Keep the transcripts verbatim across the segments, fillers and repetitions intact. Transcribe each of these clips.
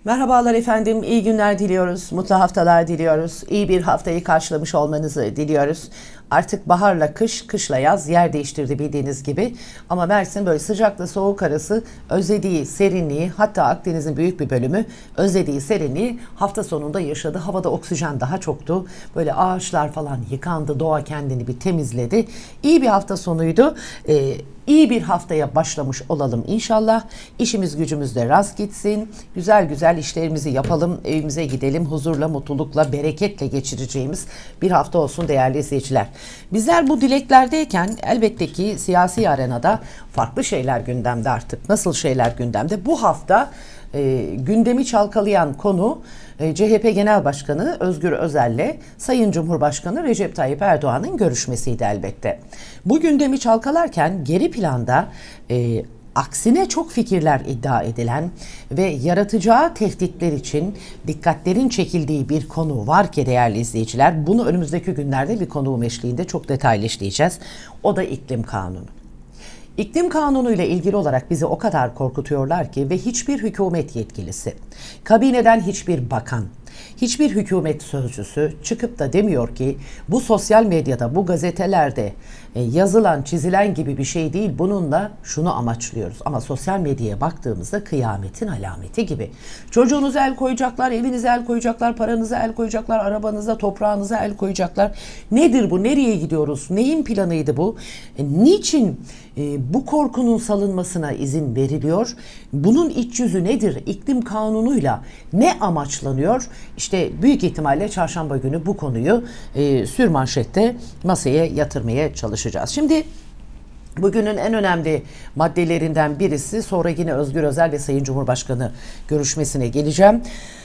Merhabalar efendim, iyi günler diliyoruz, mutlu haftalar diliyoruz, iyi bir haftayı karşılamış olmanızı diliyoruz. Artık baharla kış, kışla yaz yer değiştirdi bildiğiniz gibi. Ama Mersin böyle sıcakla soğuk arası özlediği serinliği, hatta Akdeniz'in büyük bir bölümü özlediği serinliği hafta sonunda yaşadı. Havada oksijen daha çoktu. Böyle ağaçlar falan yıkandı, doğa kendini bir temizledi. İyi bir hafta sonuydu. Ee, İyi bir haftaya başlamış olalım inşallah. İşimiz gücümüz de rast gitsin. Güzel güzel işlerimizi yapalım. Evimize gidelim. Huzurla, mutlulukla, bereketle geçireceğimiz bir hafta olsun değerli izleyiciler. Bizler bu dileklerdeyken elbette ki siyasi arenada farklı şeyler gündemde artık. Nasıl şeyler gündemde? Bu hafta e, gündemi çalkalayan konu e, C H P Genel Başkanı Özgür Özel'le Sayın Cumhurbaşkanı Recep Tayyip Erdoğan'ın görüşmesiydi elbette. Bu gündemi çalkalarken geri planda e, aksine çok fikirler iddia edilen ve yaratacağı tehditler için dikkatlerin çekildiği bir konu var ki değerli izleyiciler, bunu önümüzdeki günlerde bir konuğum eşliğinde çok detaylı işleyeceğiz. O da iklim kanunu. İklim kanunu ile ilgili olarak bizi o kadar korkutuyorlar ki ve hiçbir hükümet yetkilisi, kabineden hiçbir bakan, hiçbir hükümet sözcüsü çıkıp da demiyor ki bu sosyal medyada, bu gazetelerde yazılan, çizilen gibi bir şey değil, bununla şunu amaçlıyoruz. Ama sosyal medyaya baktığımızda kıyametin alameti gibi. Çocuğunuza el koyacaklar, evinize el koyacaklar, paranıza el koyacaklar, arabanıza, toprağınıza el koyacaklar. Nedir bu? Nereye gidiyoruz? Neyin planıydı bu? E, niçin e, bu korkunun salınmasına izin veriliyor? Bunun iç yüzü nedir? İklim kanunuyla ne amaçlanıyor? İşte büyük ihtimalle çarşamba günü bu konuyu e, sürmanşette masaya yatırmaya çalışacağız. Şimdi bugünün en önemli maddelerinden birisi, sonra yine Özgür Özel ve Sayın Cumhurbaşkanı görüşmesine geleceğim.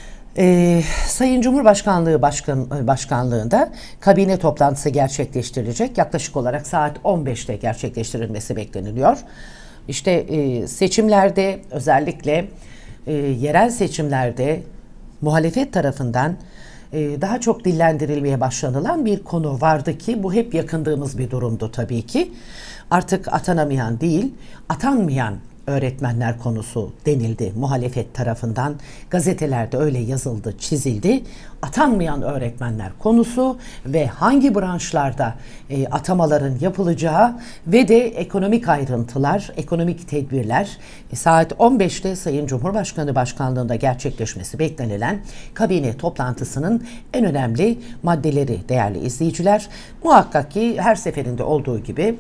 Ee, Sayın Cumhurbaşkanlığı Başkan, Başkanlığında kabine toplantısı gerçekleştirilecek. Yaklaşık olarak saat on beşte gerçekleştirilmesi bekleniliyor. İşte e, seçimlerde, özellikle e, yerel seçimlerde muhalefet tarafından daha çok dillendirilmeye başlanılan bir konu vardı ki bu hep yakındığımız bir durumdu tabii ki. Artık atanamayan değil, atanmayan öğretmenler konusu denildi muhalefet tarafından. Gazetelerde öyle yazıldı, çizildi. Atanmayan öğretmenler konusu ve hangi branşlarda e, atamaların yapılacağı ve de ekonomik ayrıntılar, ekonomik tedbirler e, saat on beşte Sayın Cumhurbaşkanı Başkanlığında gerçekleşmesi beklenilen kabine toplantısının en önemli maddeleri değerli izleyiciler. Muhakkak ki her seferinde olduğu gibi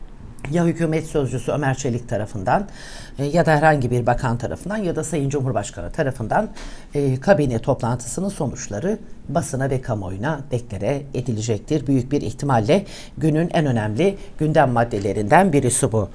ya hükümet sözcüsü Ömer Çelik tarafından e, ya da herhangi bir bakan tarafından ya da Sayın Cumhurbaşkanı tarafından e, kabine toplantısının sonuçları basına ve kamuoyuna deklare edilecektir. Büyük bir ihtimalle günün en önemli gündem maddelerinden birisi bu.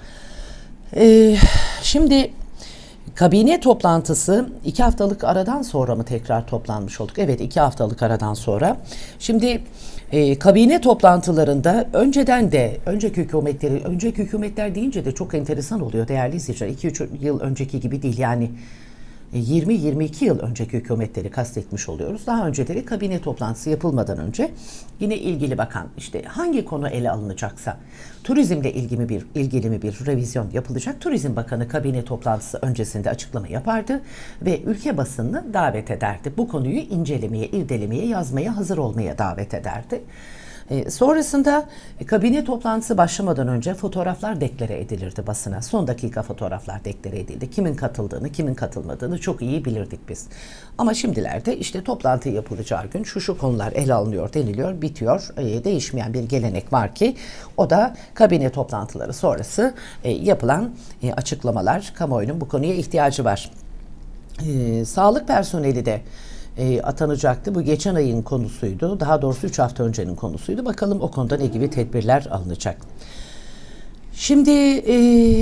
E, şimdi kabine toplantısı iki haftalık aradan sonra mı tekrar toplanmış olduk? Evet, iki haftalık aradan sonra. Şimdi E, kabine toplantılarında önceden de önceki hükümetleri, önceki hükümetler deyince de çok enteresan oluyor değerli izleyiciler. iki üç yıl önceki gibi değil, yani yirmi yirmi iki yıl önceki hükümetleri kastetmiş oluyoruz. Daha önceleri kabine toplantısı yapılmadan önce yine ilgili bakan işte hangi konu ele alınacaksa, turizmle ilgili bir ilgili mi bir revizyon yapılacak, Turizm Bakanı kabine toplantısı öncesinde açıklama yapardı ve ülke basınını davet ederdi. Bu konuyu incelemeye, irdelemeye, yazmaya hazır olmaya davet ederdi. E, sonrasında e, kabine toplantısı başlamadan önce fotoğraflar deklare edilirdi basına. Son dakika fotoğraflar deklare edildi. Kimin katıldığını, kimin katılmadığını çok iyi bilirdik biz. Ama şimdilerde işte toplantı yapılacağı gün şu şu konular ele alınıyor, deniliyor, bitiyor. E, değişmeyen bir gelenek var ki o da kabine toplantıları sonrası e, yapılan e, açıklamalar. Kamuoyunun bu konuya ihtiyacı var. E, sağlık personeli de E, atanacaktı. Bu geçen ayın konusuydu. Daha doğrusu üç hafta öncenin konusuydu. Bakalım o konuda ne gibi tedbirler alınacak. Şimdi e,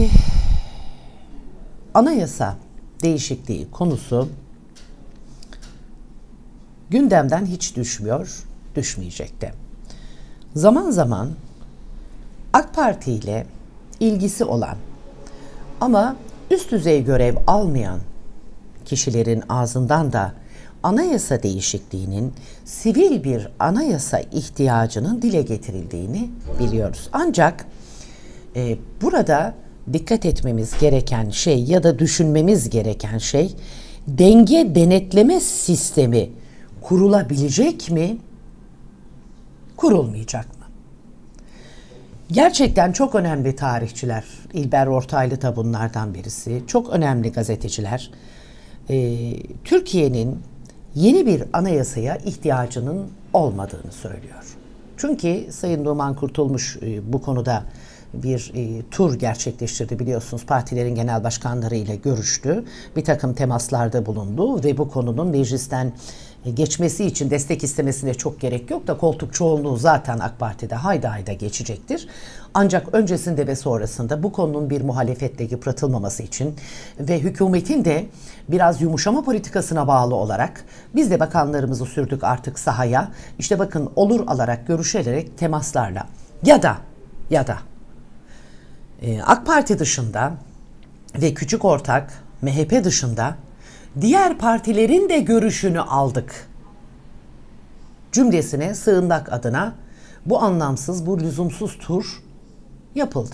anayasa değişikliği konusu gündemden hiç düşmüyor, düşmeyecek de. Zaman zaman AK Parti ile ilgisi olan ama üst düzey görev almayan kişilerin ağzından da anayasa değişikliğinin sivil bir anayasa ihtiyacının dile getirildiğini biliyoruz. Ancak e, burada dikkat etmemiz gereken şey ya da düşünmemiz gereken şey, denge denetleme sistemi kurulabilecek mi? Kurulmayacak mı? Gerçekten çok önemli tarihçiler, İlber Ortaylı da bunlardan birisi, çok önemli gazeteciler, e, Türkiye'nin yeni bir anayasaya ihtiyacının olmadığını söylüyor. Çünkü Sayın Numan Kurtulmuş e, bu konuda bir e, tur gerçekleştirdi, biliyorsunuz. Partilerin genel başkanları ile görüştü. Bir takım temaslarda bulundu ve bu konunun meclisten e, geçmesi için destek istemesine çok gerek yok da koltuk çoğunluğu zaten AK Parti'de hayda hayda geçecektir. Ancak öncesinde ve sonrasında bu konunun bir muhalefetle yıpratılmaması için ve hükümetin de biraz yumuşama politikasına bağlı olarak biz de bakanlarımızı sürdük artık sahaya. İşte bakın olur alarak, görüşerek, temaslarla ya da ya da AK Parti dışında ve küçük ortak M H P dışında diğer partilerin de görüşünü aldık cümlesine sığınmak adına bu anlamsız, bu lüzumsuz tur yapıldı.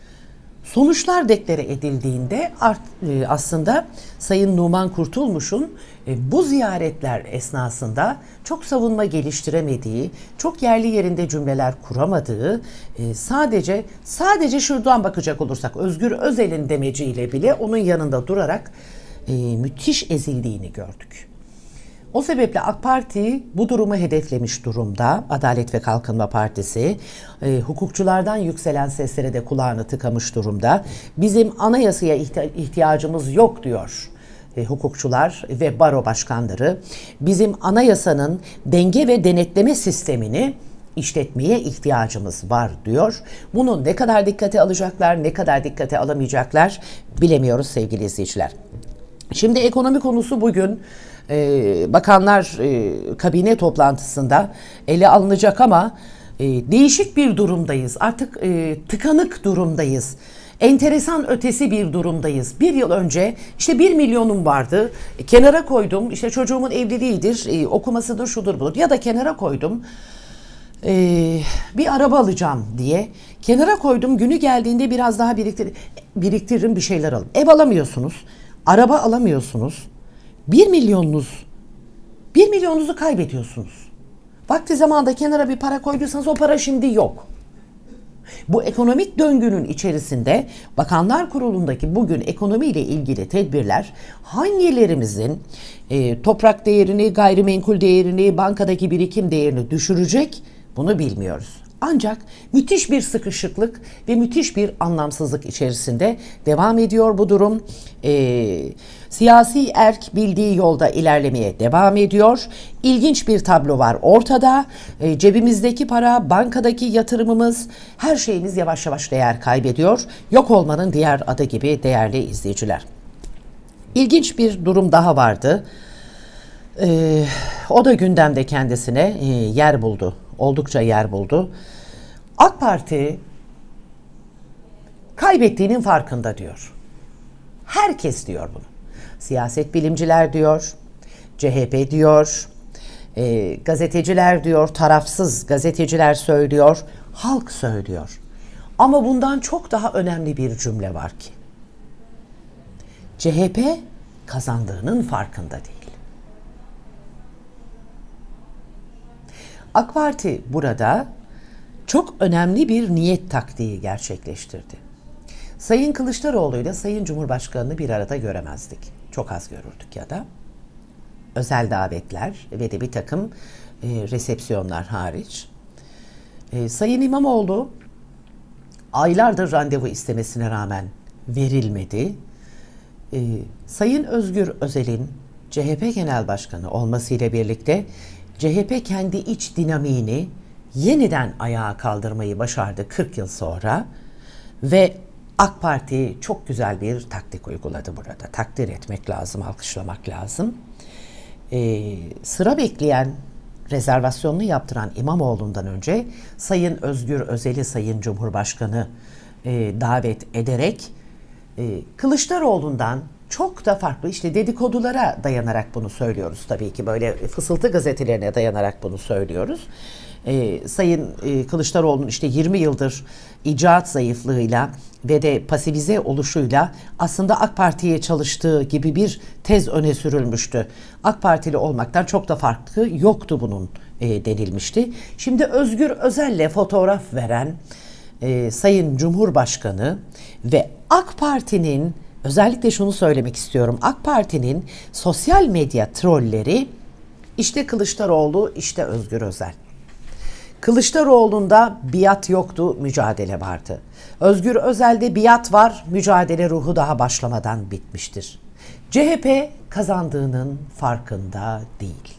Sonuçlar deklare edildiğinde art, e, aslında Sayın Numan Kurtulmuş'un e, bu ziyaretler esnasında çok savunma geliştiremediği, çok yerli yerinde cümleler kuramadığı, e, sadece sadece şuradan bakacak olursak Özgür Özel'in demeciyle bile onun yanında durarak e, müthiş ezildiğini gördük. O sebeple AK Parti bu durumu hedeflemiş durumda. Adalet ve Kalkınma Partisi e, hukukçulardan yükselen seslere de kulağını tıkamış durumda. Bizim anayasaya ihtiyacımız yok diyor e, hukukçular ve baro başkanları. Bizim anayasanın denge ve denetleme sistemini işletmeye ihtiyacımız var diyor. Bunu ne kadar dikkate alacaklar, ne kadar dikkate alamayacaklar bilemiyoruz sevgili izleyiciler. Şimdi ekonomi konusu bugün Ee, bakanlar e, kabine toplantısında ele alınacak ama e, değişik bir durumdayız. Artık e, tıkanık durumdayız. Enteresan ötesi bir durumdayız. Bir yıl önce işte bir milyonum vardı. E, kenara koydum. İşte çocuğumun evliliğidir, e, okumasıdır, şudur budur. Ya da kenara koydum. E, bir araba alacağım diye. Kenara koydum. Günü geldiğinde biraz daha biriktir biriktiririm, bir şeyler alırım. Ev alamıyorsunuz. Araba alamıyorsunuz. Bir milyonunuz, bir milyonunuzu kaybediyorsunuz. Vakti zamanında kenara bir para koyduysanız o para şimdi yok. Bu ekonomik döngünün içerisinde Bakanlar Kurulu'ndaki bugün ekonomiyle ilgili tedbirler hangilerimizin e, toprak değerini, gayrimenkul değerini, bankadaki birikim değerini düşürecek bunu bilmiyoruz. Ancak müthiş bir sıkışıklık ve müthiş bir anlamsızlık içerisinde devam ediyor bu durum. Ee, siyasi erk bildiği yolda ilerlemeye devam ediyor. İlginç bir tablo var ortada. Ee, cebimizdeki para, bankadaki yatırımımız, her şeyimiz yavaş yavaş değer kaybediyor. Yok olmanın diğer adı gibi değerli izleyiciler. İlginç bir durum daha vardı. Ee, o da gündemde kendisine e, yer buldu. Oldukça yer buldu. AK Parti kaybettiğinin farkında diyor. Herkes diyor bunu. Siyaset bilimciler diyor, C H P diyor, e, gazeteciler diyor, tarafsız gazeteciler söylüyor, halk söylüyor. Ama bundan çok daha önemli bir cümle var ki. C H P kazandığının farkında değil. AK Parti burada çok önemli bir niyet taktiği gerçekleştirdi. Sayın Kılıçdaroğlu ile Sayın Cumhurbaşkanı'nı bir arada göremezdik. Çok az görürdük ya da. Özel davetler ve de bir takım e, resepsiyonlar hariç. E, Sayın İmamoğlu aylardır randevu istemesine rağmen verilmedi. E, Sayın Özgür Özel'in C H P Genel Başkanı olmasıyla birlikte C H P kendi iç dinamiğini yeniden ayağa kaldırmayı başardı kırk yıl sonra ve AK Parti çok güzel bir taktik uyguladı burada. Takdir etmek lazım, alkışlamak lazım. Ee, sıra bekleyen, rezervasyonunu yaptıran İmamoğlu'ndan önce Sayın Özgür Özel'i Sayın Cumhurbaşkanı e, davet ederek e, Kılıçdaroğlu'ndan çok da farklı. İşte dedikodulara dayanarak bunu söylüyoruz tabii ki. Böyle fısıltı gazetelerine dayanarak bunu söylüyoruz. Ee, Sayın e, Kılıçdaroğlu'nun işte yirmi yıldır icraat zayıflığıyla ve de pasifize oluşuyla aslında AK Parti'ye çalıştığı gibi bir tez öne sürülmüştü. AK Partili olmaktan çok da farklı yoktu bunun e, denilmişti. Şimdi Özgür Özel'le fotoğraf veren e, Sayın Cumhurbaşkanı ve AK Parti'nin, özellikle şunu söylemek istiyorum, AK Parti'nin sosyal medya trolleri işte Kılıçdaroğlu, işte Özgür Özel. Kılıçdaroğlu'nda biat yoktu, mücadele vardı. Özgür Özel'de biat var, mücadele ruhu daha başlamadan bitmiştir. C H P kazandığının farkında değil.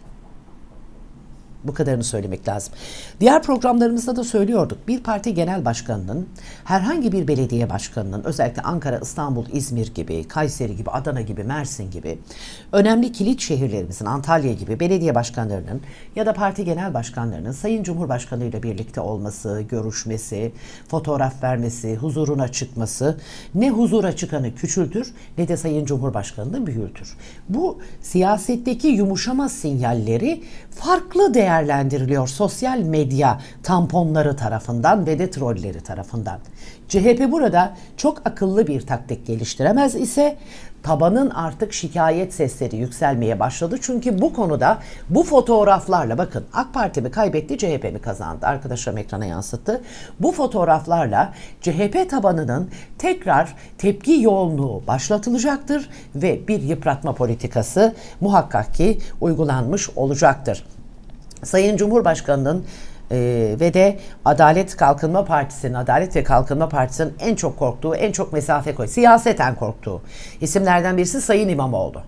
Bu kadarını söylemek lazım. Diğer programlarımızda da söylüyorduk. Bir parti genel başkanının, herhangi bir belediye başkanının, özellikle Ankara, İstanbul, İzmir gibi, Kayseri gibi, Adana gibi, Mersin gibi önemli kilit şehirlerimizin, Antalya gibi belediye başkanlarının ya da parti genel başkanlarının Sayın Cumhurbaşkanı ile birlikte olması, görüşmesi, fotoğraf vermesi, huzuruna çıkması ne huzura çıkanı küçültür ne de Sayın Cumhurbaşkanı'nı büyütür. Bu siyasetteki yumuşama sinyalleri farklı değerlendiriliyor sosyal medya tamponları tarafından ve de trolleri tarafından. C H P burada çok akıllı bir taktik geliştiremez ise tabanın artık şikayet sesleri yükselmeye başladı. Çünkü bu konuda bu fotoğraflarla, bakın, AK Parti mi kaybetti, C H P mi kazandı? Arkadaşlarım ekrana yansıttı. Bu fotoğraflarla C H P tabanının tekrar tepki yoğunluğu başlatılacaktır ve bir yıpratma politikası muhakkak ki uygulanmış olacaktır. Sayın Cumhurbaşkanı'nın e, ve de Adalet Kalkınma Partisi'nin, Adalet ve Kalkınma Partisi'nin en çok korktuğu, en çok mesafe koy, siyaseten korktuğu isimlerden birisi Sayın İmamoğlu.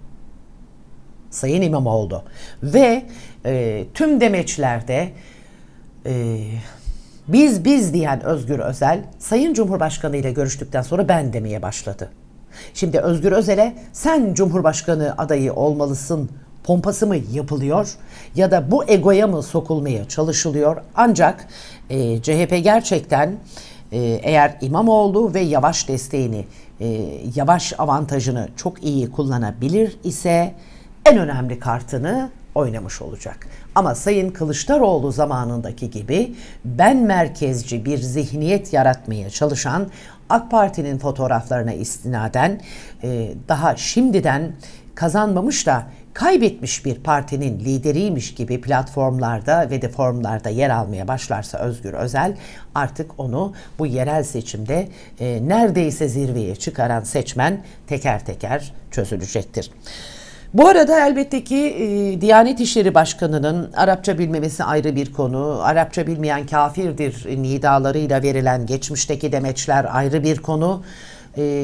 Sayın İmamoğlu. Ve e, tüm demeçlerde e, biz biz diyen Özgür Özel, Sayın Cumhurbaşkanı ile görüştükten sonra ben demeye başladı. Şimdi Özgür Özel'e sen Cumhurbaşkanı adayı olmalısın pompası mı yapılıyor ya da bu egoya mı sokulmaya çalışılıyor? Ancak e, C H P gerçekten e, eğer İmamoğlu ve Yavaş desteğini, e, Yavaş avantajını çok iyi kullanabilir ise en önemli kartını oynamış olacak. Ama Sayın Kılıçdaroğlu zamanındaki gibi ben merkezci bir zihniyet yaratmaya çalışan, AK Parti'nin fotoğraflarına istinaden e, daha şimdiden kazanmamış da kaybetmiş bir partinin lideriymiş gibi platformlarda ve de forumlarda yer almaya başlarsa Özgür Özel, artık onu bu yerel seçimde e, neredeyse zirveye çıkaran seçmen teker teker çözülecektir. Bu arada elbette ki e, Diyanet İşleri Başkanı'nın Arapça bilmemesi ayrı bir konu. Arapça bilmeyen kafirdir nidalarıyla verilen geçmişteki demeçler ayrı bir konu. E,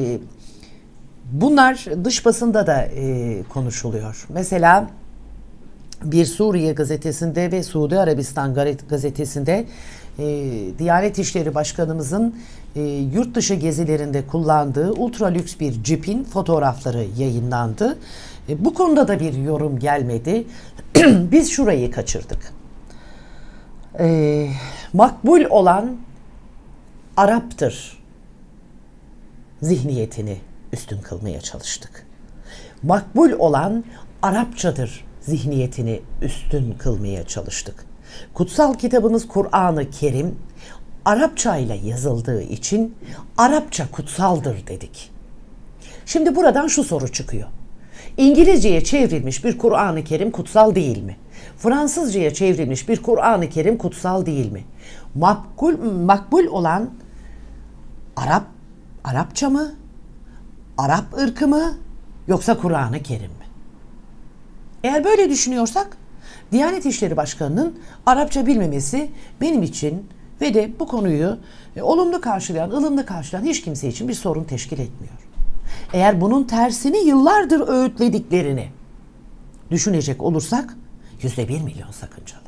bunlar dış basında da e, konuşuluyor. Mesela bir Suriye gazetesinde ve Suudi Arabistan gazetesinde e, Diyanet İşleri Başkanımızın e, yurt dışı gezilerinde kullandığı ultra lüks bir cipin fotoğrafları yayınlandı. E, bu konuda da bir yorum gelmedi. Biz şurayı kaçırdık. E, makbul olan Arap'tır zihniyetini üstün kılmaya çalıştık. Makbul olan Arapçadır zihniyetini üstün kılmaya çalıştık. Kutsal kitabımız Kur'an-ı Kerim Arapça ile yazıldığı için Arapça kutsaldır dedik. Şimdi buradan şu soru çıkıyor. İngilizceye çevrilmiş bir Kur'an-ı Kerim kutsal değil mi? Fransızcaya çevrilmiş bir Kur'an-ı Kerim kutsal değil mi? Makbul, makbul olan Arap, Arapça mı? Arap ırkı mı? Yoksa Kur'an-ı Kerim mi? Eğer böyle düşünüyorsak, Diyanet İşleri Başkanı'nın Arapça bilmemesi benim için ve de bu konuyu e, olumlu karşılayan, ılımlı karşılayan hiç kimse için bir sorun teşkil etmiyor. Eğer bunun tersini yıllardır öğütlediklerini düşünecek olursak yüzde bir milyon sakıncalı.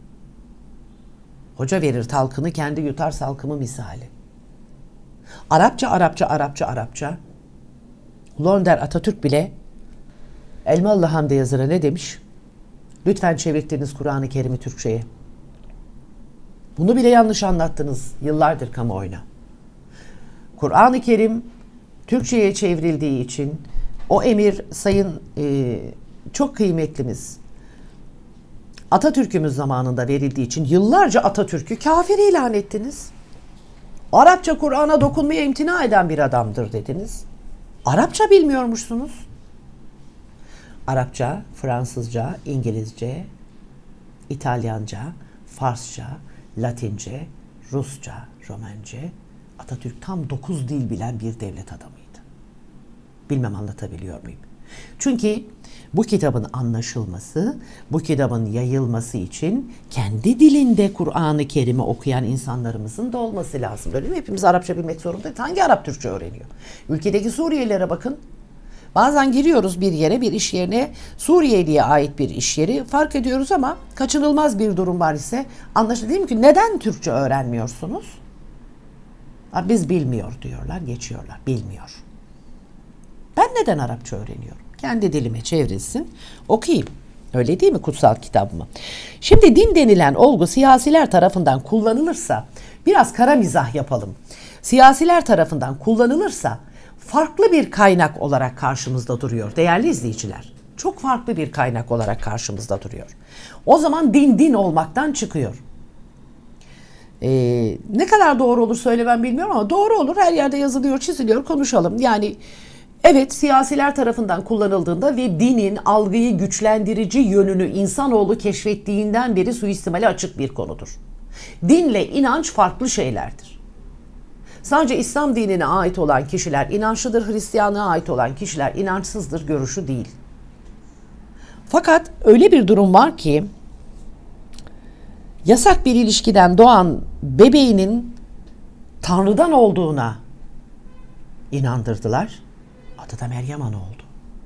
Hoca verir talkını, kendi yutar salkımı misali. Arapça, Arapça, Arapça, Arapça. Londer Atatürk bile Elmalı Hamdi Yazır'a ne demiş? Lütfen çevirtiniz Kur'an-ı Kerim'i Türkçe'ye. Bunu bile yanlış anlattınız yıllardır kamuoyuna. Kur'an-ı Kerim Türkçe'ye çevrildiği için O emir sayın e, çok kıymetlimiz Atatürk'ümüz zamanında verildiği için yıllarca Atatürk'ü kafir ilan ettiniz. Arapça Kur'an'a dokunmaya imtina eden bir adamdır dediniz. Arapça bilmiyormuşsunuz. Arapça, Fransızca, İngilizce, İtalyanca, Farsça, Latince, Rusça, Romence. Atatürk tam dokuz dil bilen bir devlet adamıydı. Bilmem anlatabiliyor muyum? Çünkü bu kitabın anlaşılması, bu kitabın yayılması için kendi dilinde Kur'an-ı Kerim'i okuyan insanlarımızın da olması lazım. Öyle mi? Hepimiz Arapça bilmek zorundayız. Hangi Arap Türkçe öğreniyor? Ülkedeki Suriyelilere bakın. Bazen giriyoruz bir yere, bir iş yerine, Suriyeli'ye ait bir iş yeri, fark ediyoruz ama kaçınılmaz bir durum var ise anlaşılıyor değil mi ki neden Türkçe öğrenmiyorsunuz? Ha, biz bilmiyor diyorlar, geçiyorlar. Bilmiyor. Ben neden Arapça öğreniyorum? Kendi dilime çevrilsin, okuyayım. Öyle değil mi kutsal kitabımı? Şimdi din denilen olgu siyasiler tarafından kullanılırsa, biraz kara mizah yapalım. Siyasiler tarafından kullanılırsa farklı bir kaynak olarak karşımızda duruyor değerli izleyiciler. Çok farklı bir kaynak olarak karşımızda duruyor. O zaman din din olmaktan çıkıyor. Ee, ne kadar doğru olur söylemem bilmiyorum ama doğru olur. Her yerde yazılıyor, çiziliyor, konuşalım. Yani evet, siyasiler tarafından kullanıldığında ve dinin algıyı güçlendirici yönünü insanoğlu keşfettiğinden beri suistimale açık bir konudur. Dinle inanç farklı şeylerdir. Sadece İslam dinine ait olan kişiler inançlıdır, Hristiyanlığa ait olan kişiler inançsızdır görüşü değil. Fakat öyle bir durum var ki yasak bir ilişkiden doğan bebeğinin Tanrı'dan olduğuna inandırdılar. Adı da Meryem Ana oldu.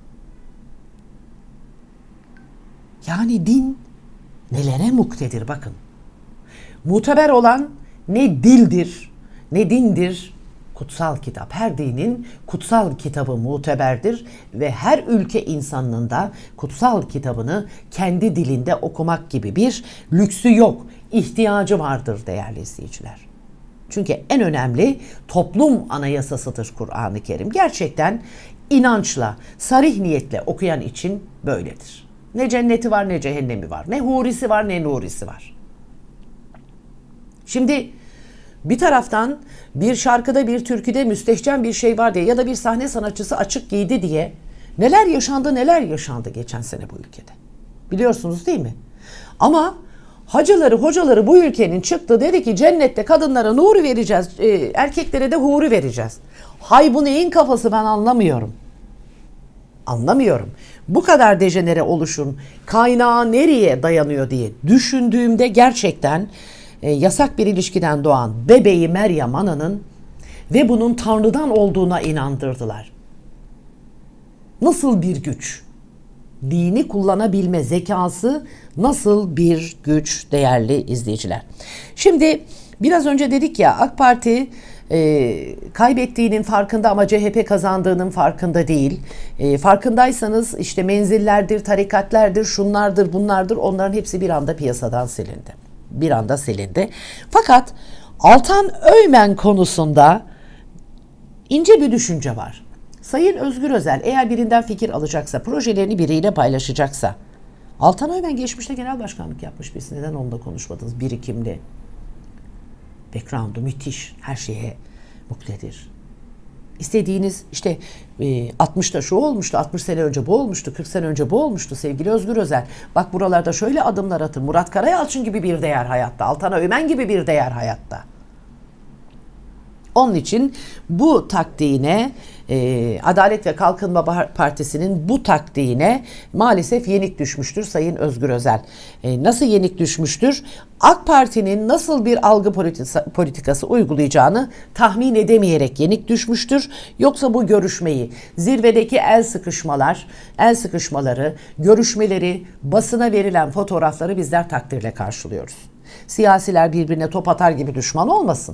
Yani din nelere muktedir bakın. Muteber olan ne dildir, ne dindir, kutsal kitap. Her dinin kutsal kitabı muteberdir ve her ülke insanının da kutsal kitabını kendi dilinde okumak gibi bir lüksü yok, ihtiyacı vardır değerli izleyiciler. Çünkü en önemli toplum anayasasıdır Kur'an-ı Kerim. Gerçekten inançla, sarih niyetle okuyan için böyledir. Ne cenneti var ne cehennemi var, ne hurisi var ne nurisi var. Şimdi bir taraftan bir şarkıda, bir türküde müstehcen bir şey var diye ya da bir sahne sanatçısı açık giydi diye neler yaşandı neler yaşandı geçen sene bu ülkede. Biliyorsunuz değil mi? Ama hacıları, hocaları bu ülkenin çıktı dedi ki cennette kadınlara nuru vereceğiz, erkeklere de huri vereceğiz. Hay bu neyin kafası ben anlamıyorum. Anlamıyorum. Bu kadar dejenere oluşun kaynağı nereye dayanıyor diye düşündüğümde gerçekten e, yasak bir ilişkiden doğan bebeği Meryem Ana'nın ve bunun Tanrı'dan olduğuna inandırdılar. Nasıl bir güç? Dini kullanabilme zekası nasıl bir güç değerli izleyiciler. Şimdi biraz önce dedik ya AK Parti e, kaybettiğinin farkında ama C H P kazandığının farkında değil. E, farkındaysanız işte menzillerdir, tarikatlerdir, şunlardır, bunlardır onların hepsi bir anda piyasadan silindi. Bir anda silindi. Fakat Altan Öğmen konusunda ince bir düşünce var. Sayın Özgür Özel eğer birinden fikir alacaksa, projelerini biriyle paylaşacaksa, Altan Öğmen geçmişte genel başkanlık yapmış birisi. Neden onunla konuşmadınız? Birikimli. Background'u müthiş. Her şeye muktedir. İstediğiniz işte e, altmışta şu olmuştu, altmış sene önce bu olmuştu, kırk sene önce bu olmuştu sevgili Özgür Özel. Bak buralarda şöyle adımlar atın. Murat Karayalçın gibi bir değer hayatta. Altan Öğmen gibi bir değer hayatta. Onun için bu taktiğine, e, Adalet ve Kalkınma Partisi'nin bu taktiğine maalesef yenik düşmüştür Sayın Özgür Özel. E, nasıl yenik düşmüştür? AK Parti'nin nasıl bir algı politikası, politikası uygulayacağını tahmin edemeyerek yenik düşmüştür. Yoksa bu görüşmeyi, zirvedeki el sıkışmalar, el sıkışmaları, görüşmeleri, basına verilen fotoğrafları bizler takdirle karşılıyoruz. Siyasiler birbirine top atar gibi düşman olmasın.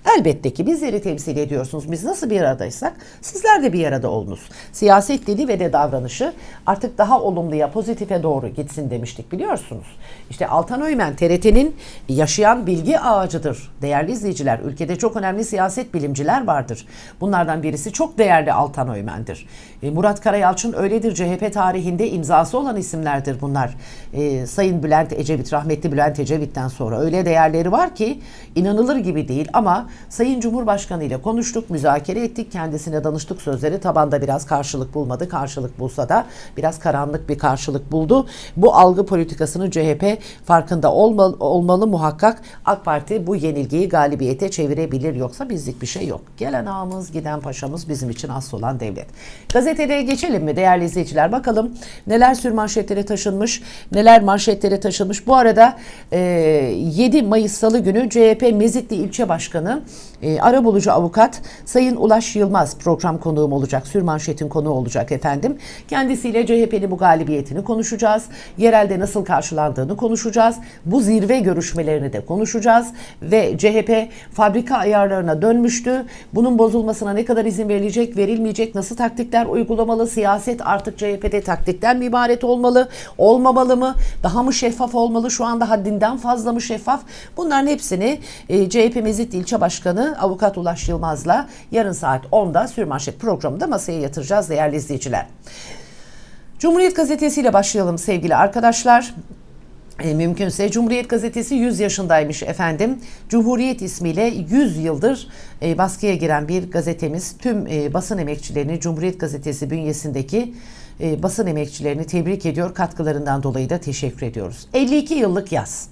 Elbette ki bizleri temsil ediyorsunuz. Biz nasıl bir aradaysak sizler de bir arada olunuz. Siyaset dili ve de davranışı artık daha olumluya, pozitife doğru gitsin demiştik, biliyorsunuz. İşte Altan Öymen T R T'nin yaşayan bilgi ağacıdır. Değerli izleyiciler, ülkede çok önemli siyaset bilimciler vardır. Bunlardan birisi çok değerli Altan Öymen'dir. E, Murat Karayalçın öyledir. C H P tarihinde imzası olan isimlerdir bunlar. E, Sayın Bülent Ecevit, rahmetli Bülent Ecevit'ten sonra öyle değerleri var ki inanılır gibi değil. Ama Sayın Cumhurbaşkanı ile konuştuk, müzakere ettik, kendisine danıştık, sözleri tabanda biraz karşılık bulmadı. Karşılık bulsa da biraz karanlık bir karşılık buldu. Bu algı politikasını C H P farkında olmalı, olmalı muhakkak. AK Parti bu yenilgiyi galibiyete çevirebilir, yoksa bizlik bir şey yok. Gelen ağamız, giden paşamız, bizim için asıl olan devlet. Gazetede geçelim mi değerli izleyiciler? Bakalım neler sürmanşetlere taşınmış, neler manşetlere taşınmış. Bu arada e, yedi Mayıs Salı günü C H P Mezitli İlçe Başkanı e, arabulucu avukat Sayın Ulaş Yılmaz program konuğum olacak. Sürmanşetin konuğu olacak efendim. Kendisiyle C H P'nin bu galibiyetini konuşacağız. Yerelde nasıl karşılandığını konuşacağız. Bu zirve görüşmelerini de konuşacağız. Ve C H P fabrika ayarlarına dönmüştü. Bunun bozulmasına ne kadar izin verilecek, verilmeyecek, nasıl taktikler uygulamalı, siyaset artık C H P'de taktikten mi ibaret olmalı, olmamalı mı, daha mı şeffaf olmalı, şu anda haddinden fazla mı şeffaf? Bunların hepsini e, C H P Mezitli İlçe Başkanı Avukat Ulaş Yılmaz'la yarın saat onda Sürmanşet programında masaya yatıracağız değerli izleyiciler. Cumhuriyet Gazetesi ile başlayalım sevgili arkadaşlar. E, mümkünse Cumhuriyet Gazetesi yüz yaşındaymış efendim. Cumhuriyet ismiyle yüz yıldır e, baskıya giren bir gazetemiz. Tüm e, basın emekçilerini Cumhuriyet Gazetesi bünyesindeki e, basın emekçilerini tebrik ediyor. Katkılarından dolayı da teşekkür ediyoruz. elli iki yıllık yaz.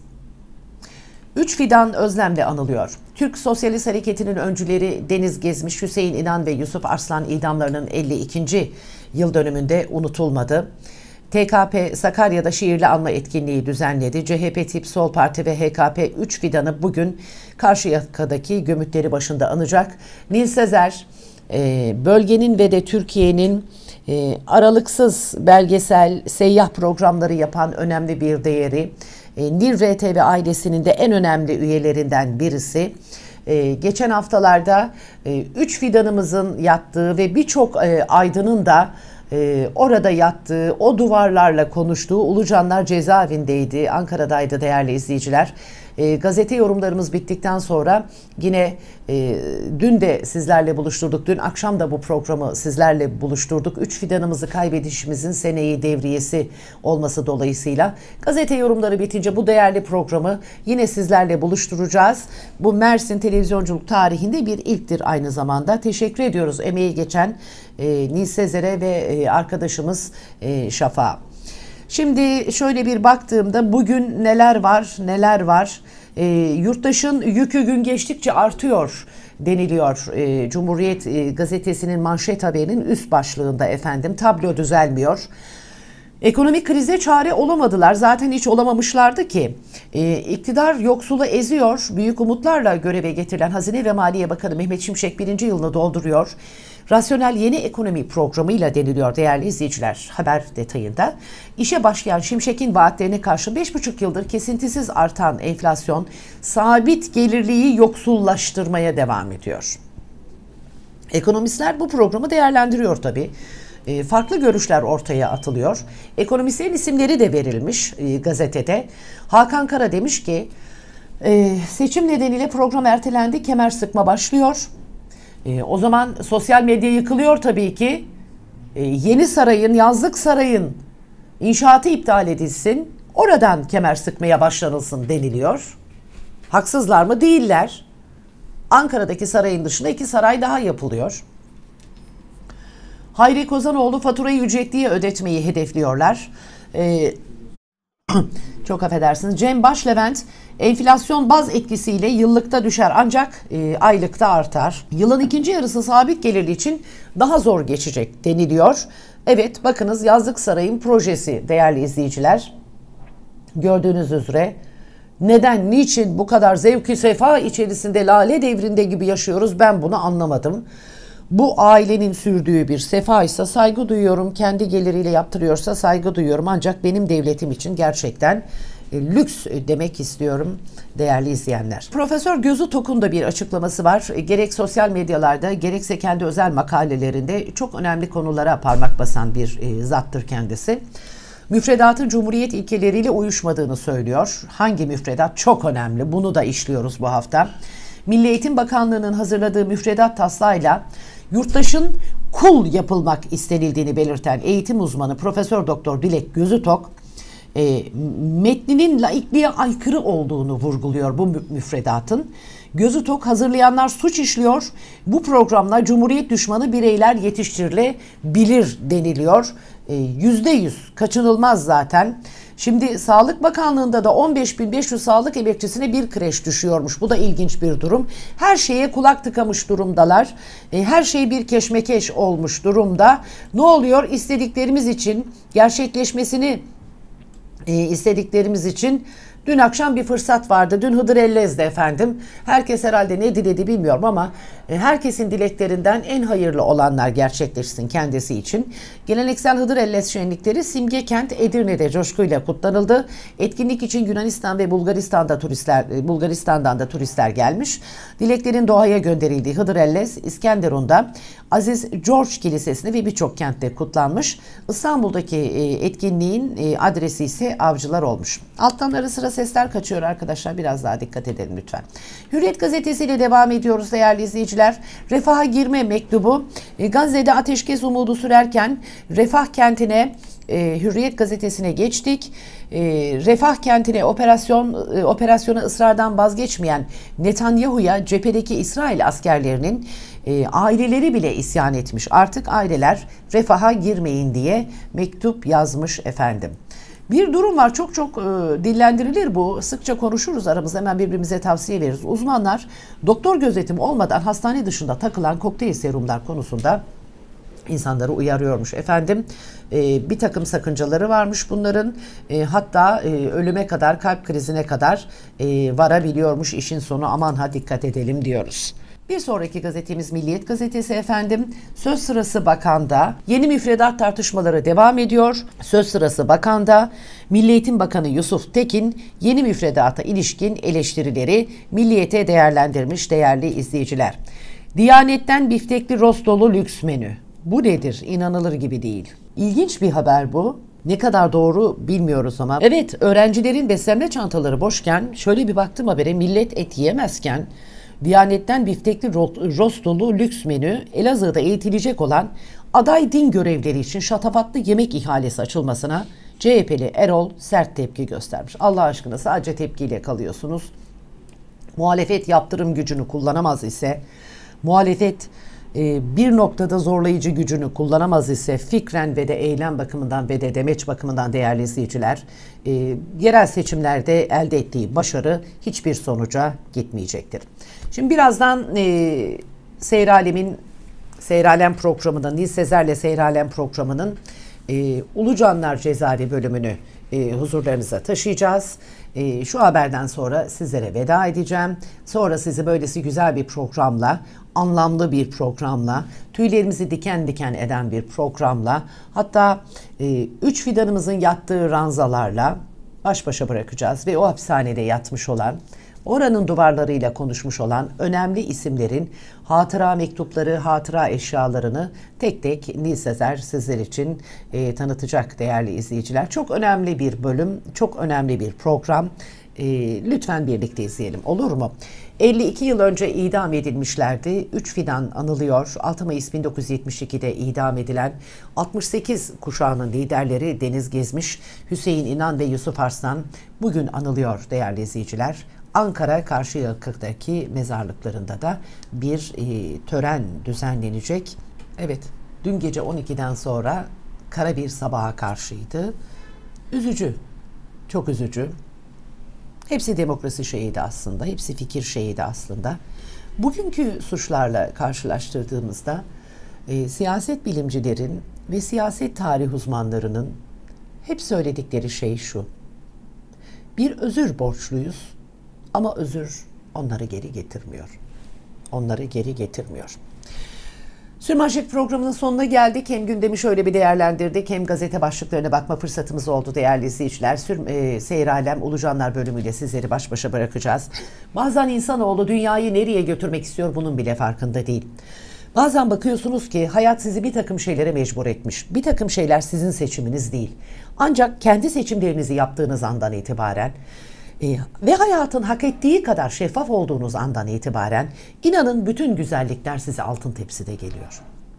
Üç fidan özlemle anılıyor. Türk Sosyalist Hareketi'nin öncüleri Deniz Gezmiş, Hüseyin İnan ve Yusuf Arslan idamlarının elli ikinci yıl dönümünde unutulmadı. T K P Sakarya'da şiirli anma etkinliği düzenledi. C H P Tip Sol Parti ve H K P üç fidanı bugün Karşıyaka'daki gömütleri başında anacak. Nil Sezer, bölgenin ve de Türkiye'nin aralıksız belgesel, seyyah programları yapan önemli bir değeri. Nil R T V ailesinin de en önemli üyelerinden birisi. Ee, geçen haftalarda e, üç fidanımızın yattığı ve birçok e, aydının da e, orada yattığı, o duvarlarla konuştuğu Ulucanlar cezaevindeydi, Ankara'daydı değerli izleyiciler. E, gazete yorumlarımız bittikten sonra yine e, dün de sizlerle buluşturduk. Dün akşam da bu programı sizlerle buluşturduk. Üç fidanımızı kaybedişimizin seneyi devriyesi olması dolayısıyla gazete yorumları bitince bu değerli programı yine sizlerle buluşturacağız. Bu Mersin televizyonculuk tarihinde bir ilktir aynı zamanda. Teşekkür ediyoruz emeği geçen e, Nil Sezer'e ve e, arkadaşımız e, Şafak'a. Şimdi şöyle bir baktığımda bugün neler var, neler var. E, yurttaşın yükü gün geçtikçe artıyor deniliyor. E, Cumhuriyet e, gazetesinin manşet haberinin üst başlığında efendim. Tablo düzelmiyor. Ekonomik krize çare olamadılar. Zaten hiç olamamışlardı ki. E, iktidar yoksulu eziyor. Büyük umutlarla göreve getirilen Hazine ve Maliye Bakanı Mehmet Şimşek birinci yılını dolduruyor. Rasyonel yeni ekonomi programıyla deniliyor değerli izleyiciler haber detayında. İşe başlayan Şimşek'in vaatlerine karşı beş buçuk yıldır kesintisiz artan enflasyon sabit gelirliği yoksullaştırmaya devam ediyor. Ekonomistler bu programı değerlendiriyor tabii. E, farklı görüşler ortaya atılıyor. Ekonomistlerin isimleri de verilmiş e, gazetede. Hakan Kara demiş ki e, seçim nedeniyle program ertelendi, kemer sıkma başlıyor. E, o zaman sosyal medya yıkılıyor tabii ki. E, yeni sarayın, yazlık sarayın inşaatı iptal edilsin. Oradan kemer sıkmaya başlanılsın deniliyor. Haksızlar mı? Değiller. Ankara'daki sarayın dışında iki saray daha yapılıyor. Hayri Kozanoğlu faturayı ücretliye ödetmeyi hedefliyorlar. Ee, çok affedersiniz. Cem Başlevent enflasyon baz etkisiyle yıllıkta düşer ancak e, aylıkta artar. Yılın ikinci yarısı sabit gelirli için daha zor geçecek deniliyor. Evet bakınız Yazlık Saray'ın projesi değerli izleyiciler. Gördüğünüz üzere neden, niçin bu kadar zevk-i sefa içerisinde lale devrinde gibi yaşıyoruz ben bunu anlamadım. Bu ailenin sürdüğü bir sefa ise saygı duyuyorum. Kendi geliriyle yaptırıyorsa saygı duyuyorum. Ancak benim devletim için gerçekten e, lüks demek istiyorum değerli izleyenler. Profesör Gözü Tok'un da bir açıklaması var. E, gerek sosyal medyalarda gerekse kendi özel makalelerinde çok önemli konulara parmak basan bir e, zattır kendisi. Müfredatın Cumhuriyet ilkeleriyle uyuşmadığını söylüyor. Hangi müfredat? Çok önemli. Bunu da işliyoruz bu hafta. Milli Eğitim Bakanlığı'nın hazırladığı müfredat taslağıyla yurttaşın kul yapılmak istenildiğini belirten eğitim uzmanı Profesör Doktor Dilek Gözütok, e, metninin laikliğe aykırı olduğunu vurguluyor bu müfredatın. Gözütok, hazırlayanlar suç işliyor. Bu programla Cumhuriyet düşmanı bireyler yetiştirilebilir deniliyor. Yüzde yüz kaçınılmaz zaten. Şimdi Sağlık Bakanlığı'nda da on beş bin beş yüz sağlık emekçisine bir kreş düşüyormuş. Bu da ilginç bir durum. Her şeye kulak tıkamış durumdalar. Her şey bir keşmekeş olmuş durumda. Ne oluyor? İstediklerimiz için gerçekleşmesini istediklerimiz için dün akşam bir fırsat vardı. Dün Hıdır Ellez'de efendim. Herkes herhalde ne diledi bilmiyorum ama herkesin dileklerinden en hayırlı olanlar gerçekleşsin kendisi için. Geleneksel Hıdır Ellez şenlikleri Simge Kent Edirne'de coşkuyla kutlanıldı. Etkinlik için Yunanistan ve Bulgaristan'da turistler Bulgaristan'dan da turistler gelmiş. Dileklerin doğaya gönderildiği Hıdır Ellez İskenderun'da Aziz George Kilisesi'nde ve birçok kentte kutlanmış. İstanbul'daki etkinliğin adresi ise Avcılar olmuş. Alttan ara sıra sesler kaçıyor arkadaşlar. Biraz daha dikkat edelim lütfen. Hürriyet gazetesiyle devam ediyoruz değerli izleyiciler. Refaha girme mektubu. Gazze'de ateşkes umudu sürerken Refah kentine, e, Hürriyet gazetesine geçtik. E, Refah kentine operasyon e, operasyona ısrardan vazgeçmeyen Netanyahu'ya cephedeki İsrail askerlerinin e, aileleri bile isyan etmiş. Artık aileler refaha girmeyin diye mektup yazmış efendim. Bir durum var, çok çok e, dillendirilir bu. Sıkça konuşuruz aramızda, hemen birbirimize tavsiye veririz. Uzmanlar doktor gözetimi olmadan hastane dışında takılan kokteyl serumlar konusunda insanları uyarıyormuş efendim. E, bir takım sakıncaları varmış bunların. E, hatta e, ölüme kadar, kalp krizine kadar e, varabiliyormuş işin sonu. Aman ha dikkat edelim diyoruz. Bir sonraki gazetemiz Milliyet gazetesi efendim. Söz sırası Bakan'da. Yeni müfredat tartışmaları devam ediyor. Söz sırası Bakan'da. Milli Eğitim Bakanı Yusuf Tekin yeni müfredata ilişkin eleştirileri Milliyet'e değerlendirmiş değerli izleyiciler. Diyanet'ten biftekli rostolu lüks menü. Bu nedir? İnanılır gibi değil. İlginç bir haber bu. Ne kadar doğru bilmiyoruz ama. Evet, öğrencilerin beslenme çantaları boşken şöyle bir baktım habere, millet et yiyemezken Diyanet'ten biftekli rostolu lüks menü Elazığ'da eğitilecek olan aday din görevleri için şatafatlı yemek ihalesi açılmasına C H P'li Erol sert tepki göstermiş. Allah aşkına sadece tepkiyle kalıyorsunuz. Muhalefet yaptırım gücünü kullanamaz ise, muhalefet bir noktada zorlayıcı gücünü kullanamaz ise fikren ve de eylem bakımından ve de demeç bakımından değerli izleyiciler, yerel seçimlerde elde ettiği başarı hiçbir sonuca gitmeyecektir. Şimdi birazdan e, Seyralem'in Seyralem programının, Nil Sezer'le Seyralem programının e, Ulucanlar Cezaevi bölümünü e, huzurlarınıza taşıyacağız. E, şu haberden sonra sizlere veda edeceğim. Sonra sizi böylesi güzel bir programla, anlamlı bir programla, tüylerimizi diken diken eden bir programla, hatta e, üç fidanımızın yattığı ranzalarla baş başa bırakacağız ve o hapishanede yatmış olan, oranın duvarlarıyla konuşmuş olan önemli isimlerin hatıra mektupları, hatıra eşyalarını tek tek Nil Sezer sizler için e, tanıtacak değerli izleyiciler. Çok önemli bir bölüm, çok önemli bir program. E, lütfen birlikte izleyelim, olur mu? elli iki yıl önce idam edilmişlerdi. Üç fidan anılıyor. altı Mayıs bin dokuz yüz yetmiş ikide idam edilen altmış sekiz kuşağının liderleri Deniz Gezmiş, Hüseyin İnan ve Yusuf Arslan bugün anılıyor değerli izleyiciler. Ankara Karşıyaka'daki mezarlıklarında da bir e, tören düzenlenecek. Evet, dün gece on ikiden sonra kara bir sabaha karşıydı. Üzücü, çok üzücü. Hepsi demokrasi şehidi aslında, hepsi fikir şehidi aslında. Bugünkü suçlarla karşılaştırdığımızda e, siyaset bilimcilerin ve siyaset tarih uzmanlarının hep söyledikleri şey şu: bir özür borçluyuz ama özür onları geri getirmiyor. Onları geri getirmiyor. Sürmanşet programının sonuna geldik. Hem gündemi şöyle bir değerlendirdik, hem gazete başlıklarına bakma fırsatımız oldu değerli izleyiciler. Sür, e, Seyir Alem Ulucanlar bölümüyle sizleri baş başa bırakacağız. Bazen insanoğlu dünyayı nereye götürmek istiyor, bunun bile farkında değil. Bazen bakıyorsunuz ki hayat sizi bir takım şeylere mecbur etmiş. Bir takım şeyler sizin seçiminiz değil. Ancak kendi seçimlerinizi yaptığınız andan itibaren e, ve hayatın hak ettiği kadar şeffaf olduğunuz andan itibaren inanın bütün güzellikler size altın tepside geliyor.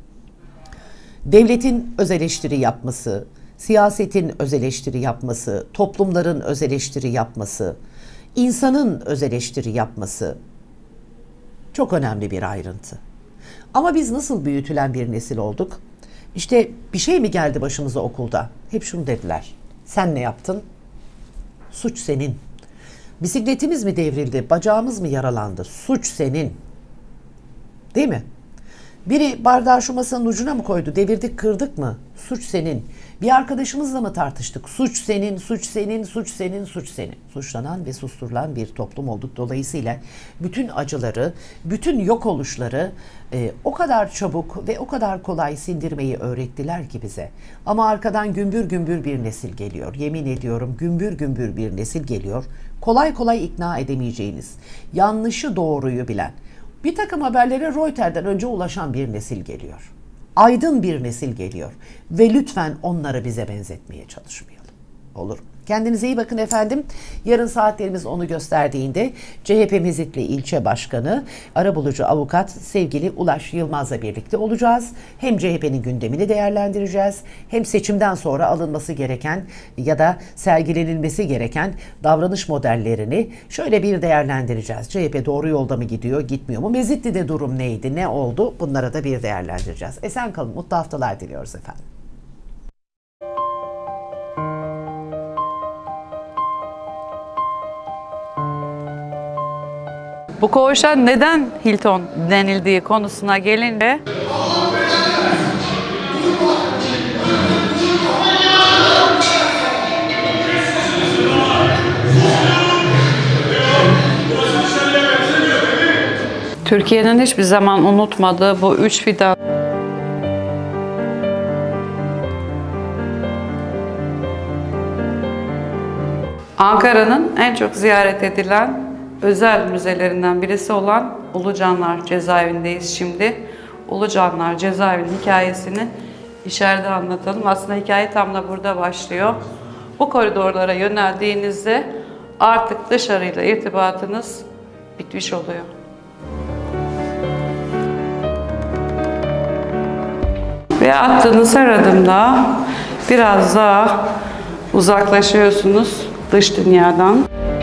Devletin öz eleştiri yapması, siyasetin öz eleştiri yapması, toplumların öz eleştiri yapması, insanın öz eleştiri yapması çok önemli bir ayrıntı. Ama biz nasıl büyütülen bir nesil olduk? İşte bir şey mi geldi başımıza okulda? Hep şunu dediler. Sen ne yaptın? Suç senin. Bisikletimiz mi devrildi? Bacağımız mı yaralandı? Suç senin. Değil mi? Biri bardağı şu masanın ucuna mı koydu? Devirdik, kırdık mı? Suç senin. Bir arkadaşımızla mı tartıştık? Suç senin, suç senin, suç senin, suç senin. Suçlanan ve susturulan bir toplum olduk. Dolayısıyla bütün acıları, bütün yok oluşları e, o kadar çabuk ve o kadar kolay sindirmeyi öğrettiler ki bize. Ama arkadan gümbür gümbür bir nesil geliyor. Yemin ediyorum gümbür gümbür bir nesil geliyor. Kolay kolay ikna edemeyeceğiniz, yanlışı doğruyu bilen, bir takım haberlere Reuters'den önce ulaşan bir nesil geliyor. Aydın bir nesil geliyor. Ve lütfen onları bize benzetmeye çalışmayalım. Olur. Kendinize iyi bakın efendim. Yarın saatlerimiz onu gösterdiğinde C H P Mezitli İlçe Başkanı, arabulucu avukat sevgili Ulaş Yılmaz'la birlikte olacağız. Hem C H P'nin gündemini değerlendireceğiz, hem seçimden sonra alınması gereken ya da sergilenilmesi gereken davranış modellerini şöyle bir değerlendireceğiz. C H P doğru yolda mı gidiyor, gitmiyor mu? Mezitli'de durum neydi, ne oldu? Bunlara da bir değerlendireceğiz. Esen kalın, mutlu haftalar diliyoruz efendim. Bu koğuşa neden Hilton denildiği konusuna gelince Türkiye'nin hiçbir zaman unutmadığı bu üç fidan Ankara'nın en çok ziyaret edilen özel müzelerinden birisi olan Ulucanlar cezaevindeyiz şimdi. Ulucanlar cezaevinin hikayesini içeride anlatalım. Aslında hikaye tam da burada başlıyor. Bu koridorlara yöneldiğinizde artık dışarıyla irtibatınız bitmiş oluyor. Ve attığınız her adımda biraz daha uzaklaşıyorsunuz dış dünyadan.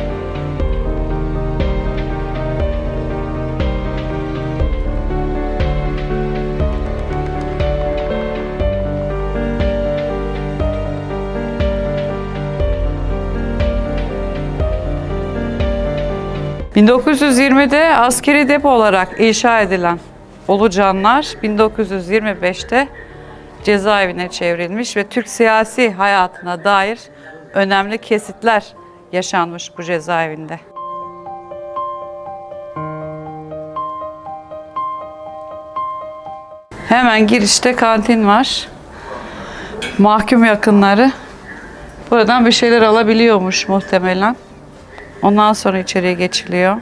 bin dokuz yüz yirmide askeri depo olarak inşa edilen Ulucanlar bin dokuz yüz yirmi beşte cezaevine çevrilmiş ve Türk siyasi hayatına dair önemli kesitler yaşanmış bu cezaevinde. Hemen girişte kantin var. Mahkum yakınları buradan bir şeyler alabiliyormuş muhtemelen. Ondan sonra içeriye geçiliyor.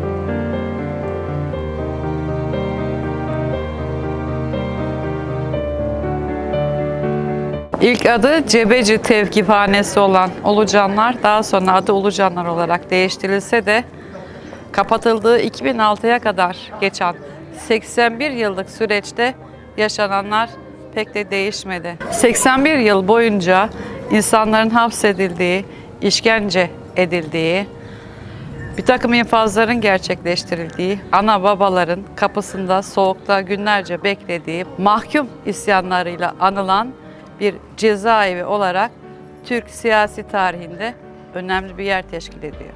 İlk adı Cebeci Tevkifhanesi olan Ulucanlar, daha sonra adı Ulucanlar olarak değiştirilse de kapatıldığı iki bin altıya kadar geçen seksen bir yıllık süreçte yaşananlar pek de değişmedi. seksen bir yıl boyunca insanların hapsedildiği, işkence edildiği, bir takım infazların gerçekleştirildiği, ana babaların kapısında soğukta günlerce beklediği, mahkum isyanlarıyla anılan bir cezaevi olarak Türk siyasi tarihinde önemli bir yer teşkil ediyor.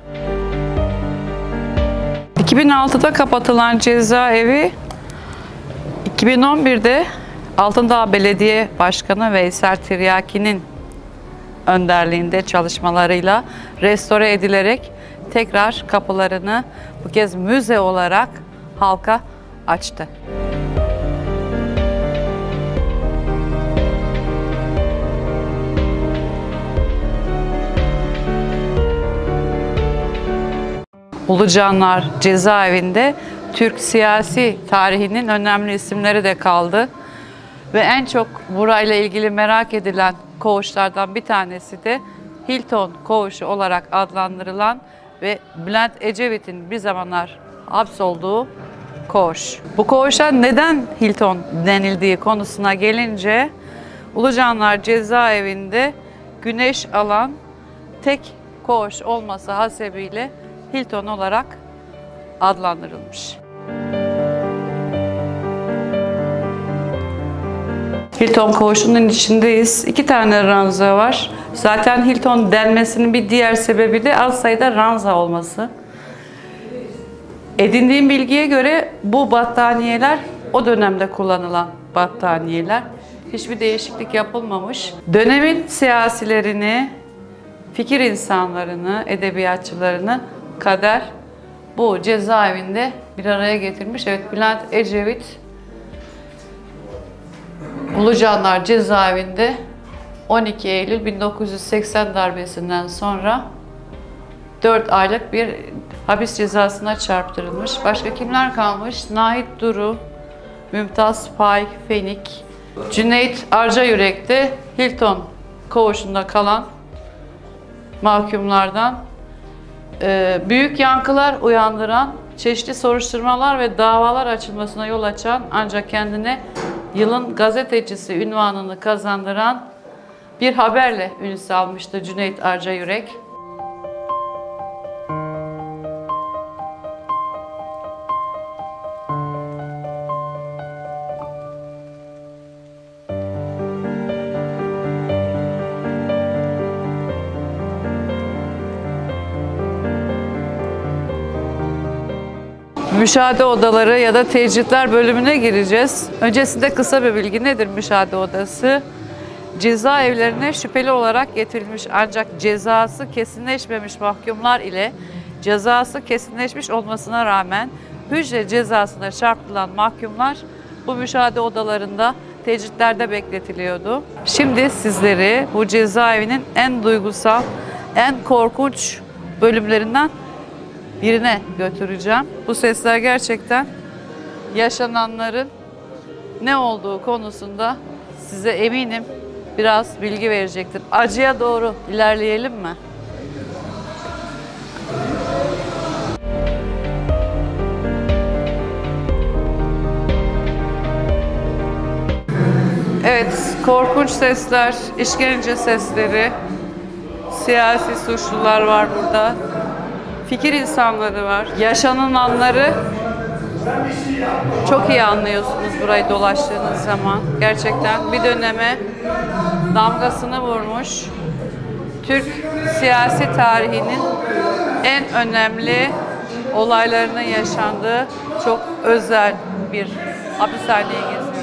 iki bin altıda kapatılan cezaevi iki bin on birde Altındağ Belediye Başkanı Veysel Tiryaki'nin önderliğinde çalışmalarıyla restore edilerek tekrar kapılarını bu kez müze olarak halka açtı. Ulucanlar cezaevinde Türk siyasi tarihinin önemli isimleri de kaldı. Ve en çok burayla ilgili merak edilen koğuşlardan bir tanesi de Hilton Koğuşu olarak adlandırılan ve Bülent Ecevit'in bir zamanlar hapsolduğu koğuş. Bu koğuşa neden Hilton denildiği konusuna gelince, Ulucanlar cezaevinde güneş alan tek koğuş olması hasebiyle Hilton olarak adlandırılmış. Hilton Koğuşu'nun içindeyiz. İki tane ranza var. Zaten Hilton denmesinin bir diğer sebebi de az sayıda ranza olması. Edindiğim bilgiye göre bu battaniyeler o dönemde kullanılan battaniyeler. Hiçbir değişiklik yapılmamış. Dönemin siyasilerini, fikir insanlarını, edebiyatçılarını kader bu cezaevinde bir araya getirmiş. Evet, Bülent Ecevit Ulucanlar cezaevinde on iki Eylül bin dokuz yüz seksen darbesinden sonra dört aylık bir hapis cezasına çarptırılmış. Başka kimler kalmış? Nahit Duru, Mümtaz Pay, Fenik, Cüneyt Arcayürek de Hilton Koğuşu'nda kalan mahkumlardan. Ee, büyük yankılar uyandıran, çeşitli soruşturmalar ve davalar açılmasına yol açan, ancak kendine yılın gazetecisi unvanını kazandıran bir haberle ün salmıştı Cüneyt Arcayürek. Müşahede odaları ya da tecritler bölümüne gireceğiz. Öncesinde kısa bir bilgi. Nedir müşahede odası? Cezaevlerine şüpheli olarak getirilmiş ancak cezası kesinleşmemiş mahkumlar ile cezası kesinleşmiş olmasına rağmen hücre cezasına çarpılan mahkumlar bu müşahede odalarında tecritlerde bekletiliyordu. Şimdi sizleri bu cezaevinin en duygusal, en korkunç bölümlerinden birine götüreceğim. Bu sesler gerçekten yaşananların ne olduğu konusunda size eminim biraz bilgi verecektir. Acıya doğru ilerleyelim mi? Evet, korkunç sesler, işkence sesleri, siyasi suçlular var burada. Fikir insanları var. Yaşananları çok iyi anlıyorsunuz burayı dolaştığınız zaman. Gerçekten bir döneme damgasını vurmuş. Türk siyasi tarihinin en önemli olaylarının yaşandığı çok özel bir hapishaneye geziyoruz.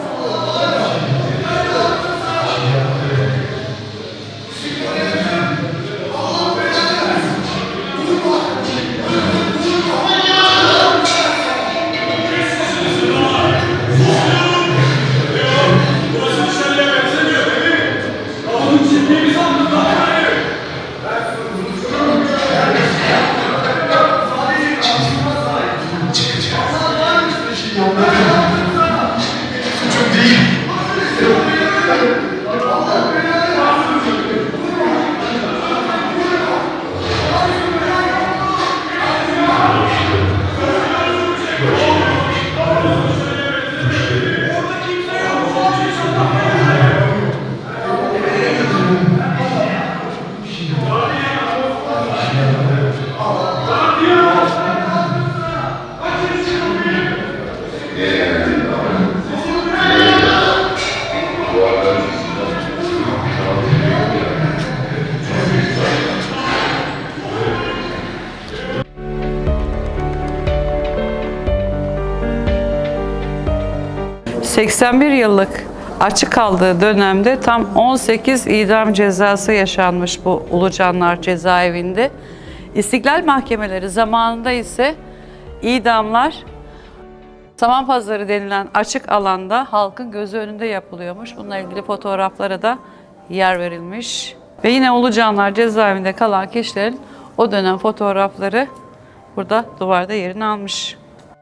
seksen bir yıllık açık kaldığı dönemde tam on sekiz idam cezası yaşanmış bu Ulucanlar cezaevinde. İstiklal mahkemeleri zamanında ise idamlar Samanpazarı denilen açık alanda halkın gözü önünde yapılıyormuş. Bununla ilgili fotoğraflara da yer verilmiş. Ve yine Ulucanlar cezaevinde kalan kişilerin o dönem fotoğrafları burada duvarda yerini almış.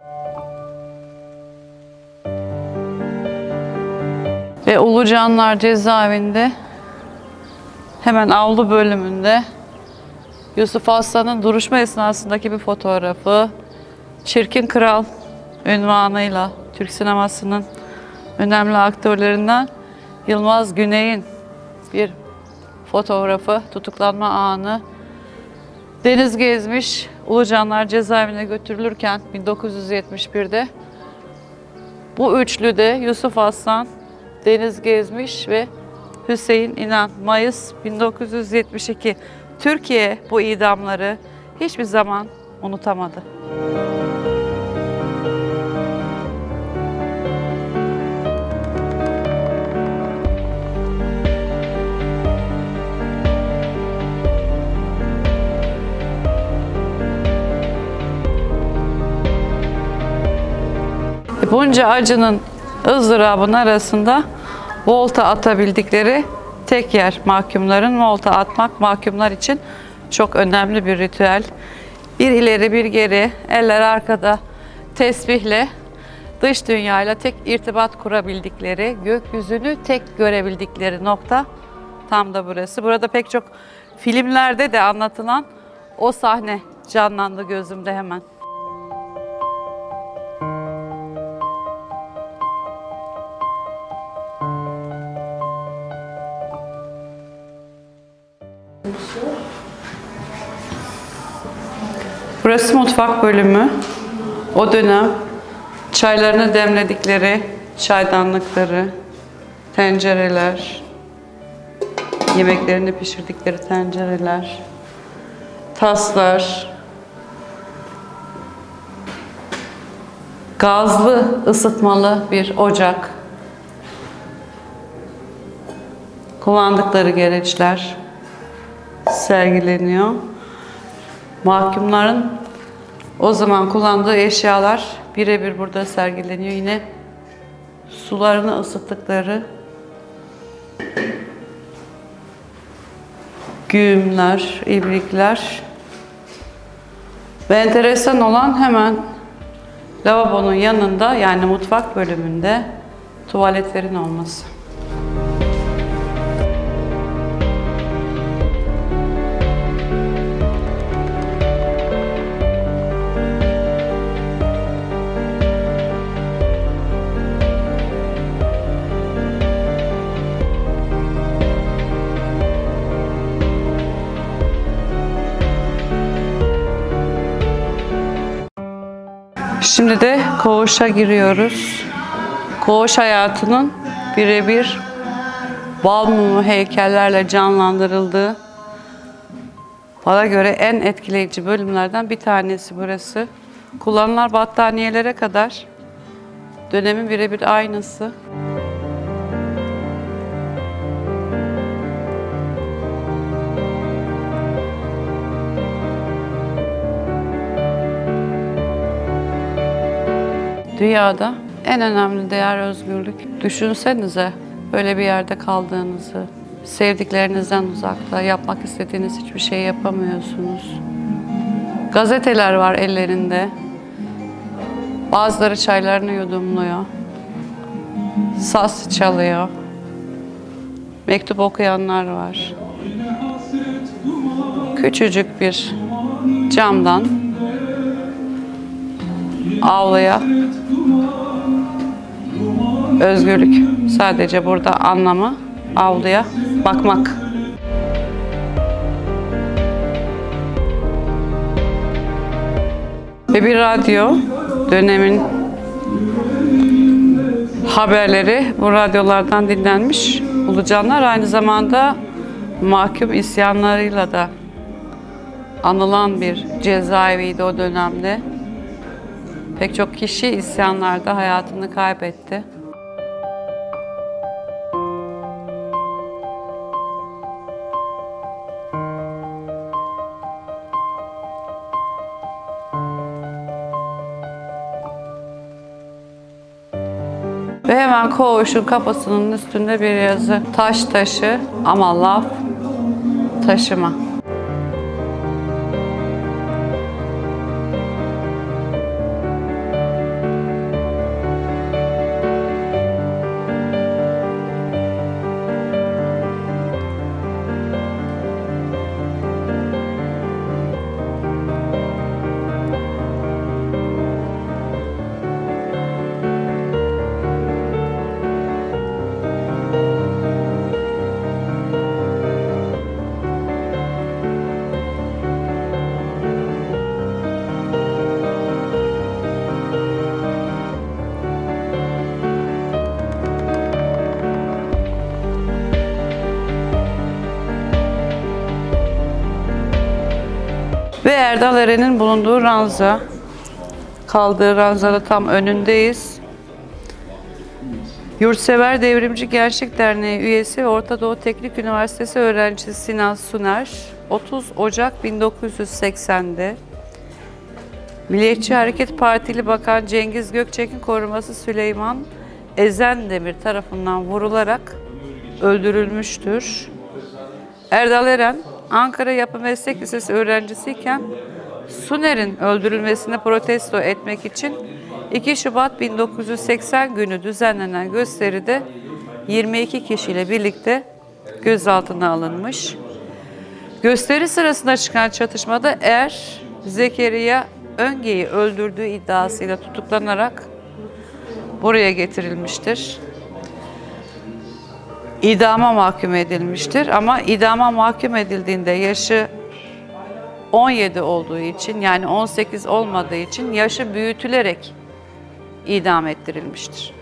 Ve Ulucanlar Cezaevinde hemen avlu bölümünde Yusuf Aslan'ın duruşma esnasındaki bir fotoğrafı, Çirkin Kral unvanıyla Türk sinemasının önemli aktörlerinden Yılmaz Güney'in bir fotoğrafı, tutuklanma anı. Deniz Gezmiş, Ulucanlar Cezaevine götürülürken bin dokuz yüz yetmiş bir'de bu üçlüde Yusuf Aslan, Deniz Gezmiş ve Hüseyin İnan, Mayıs bin dokuz yüz yetmiş iki. Türkiye bu idamları hiçbir zaman unutamadı. Bunca acının, ızdırabın arasında volta atabildikleri tek yer mahkumların. Volta atmak mahkumlar için çok önemli bir ritüel. Bir ileri bir geri, eller arkada tesbihle dış dünyayla tek irtibat kurabildikleri, gökyüzünü tek görebildikleri nokta tam da burası. Burada pek çok filmlerde de anlatılan o sahne canlandı gözümde hemen. Burası mutfak bölümü. O dönem çaylarını demledikleri çaydanlıkları, tencereler, yemeklerini pişirdikleri tencereler, taslar, gazlı ısıtmalı bir ocak, kullandıkları gereçler sergileniyor. Mahkumların o zaman kullandığı eşyalar birebir burada sergileniyor. Yine sularını ısıttıkları güğümler, ibrikler ve enteresan olan hemen lavabonun yanında, yani mutfak bölümünde tuvaletlerin olması. Şimdi de koğuşa giriyoruz. Koğuş hayatının birebir bal mumu heykellerle canlandırıldığı, bana göre en etkileyici bölümlerden bir tanesi burası. Kullanılan battaniyelere kadar dönemin birebir aynısı. Dünyada en önemli değer özgürlük. Düşünsenize böyle bir yerde kaldığınızı, sevdiklerinizden uzakta, yapmak istediğiniz hiçbir şey yapamıyorsunuz. Gazeteler var ellerinde. Bazıları çaylarını yudumluyor. Saz çalıyor. Mektup okuyanlar var. Küçücük bir camdan avluya özgürlük. Sadece burada anlamı avluya bakmak. Ve bir radyo, dönemin haberleri bu radyolardan dinlenmiş. Ulucanlar aynı zamanda mahkum isyanlarıyla da anılan bir cezaeviydi o dönemde. Pek çok kişi isyanlarda hayatını kaybetti. Ve hemen koğuşun kapısının üstünde bir yazı. Taş taşı ama laf Ve Erdal Eren'in bulunduğu ranza, kaldığı ranzada tam önündeyiz. Yurtsever Devrimci Gençlik Derneği üyesi ve Orta Doğu Teknik Üniversitesi öğrencisi Sinan Suner, otuz Ocak bin dokuz yüz seksen'de Milliyetçi Hareket Partili Bakan Cengiz Gökçek'in koruması Süleyman Ezendemir tarafından vurularak öldürülmüştür. Erdal Eren, Ankara Yapı Meslek Lisesi öğrencisiyken Suner'in öldürülmesini protesto etmek için iki Şubat bin dokuz yüz seksen günü düzenlenen gösteride yirmi iki kişiyle birlikte gözaltına alınmış. Gösteri sırasında çıkan çatışmada Er, Zekeriya Önge'yi öldürdüğü iddiasıyla tutuklanarak buraya getirilmiştir. İdama mahkum edilmiştir ama idama mahkum edildiğinde yaşı on yedi olduğu için, yani on sekiz olmadığı için yaşı büyütülerek idam ettirilmiştir.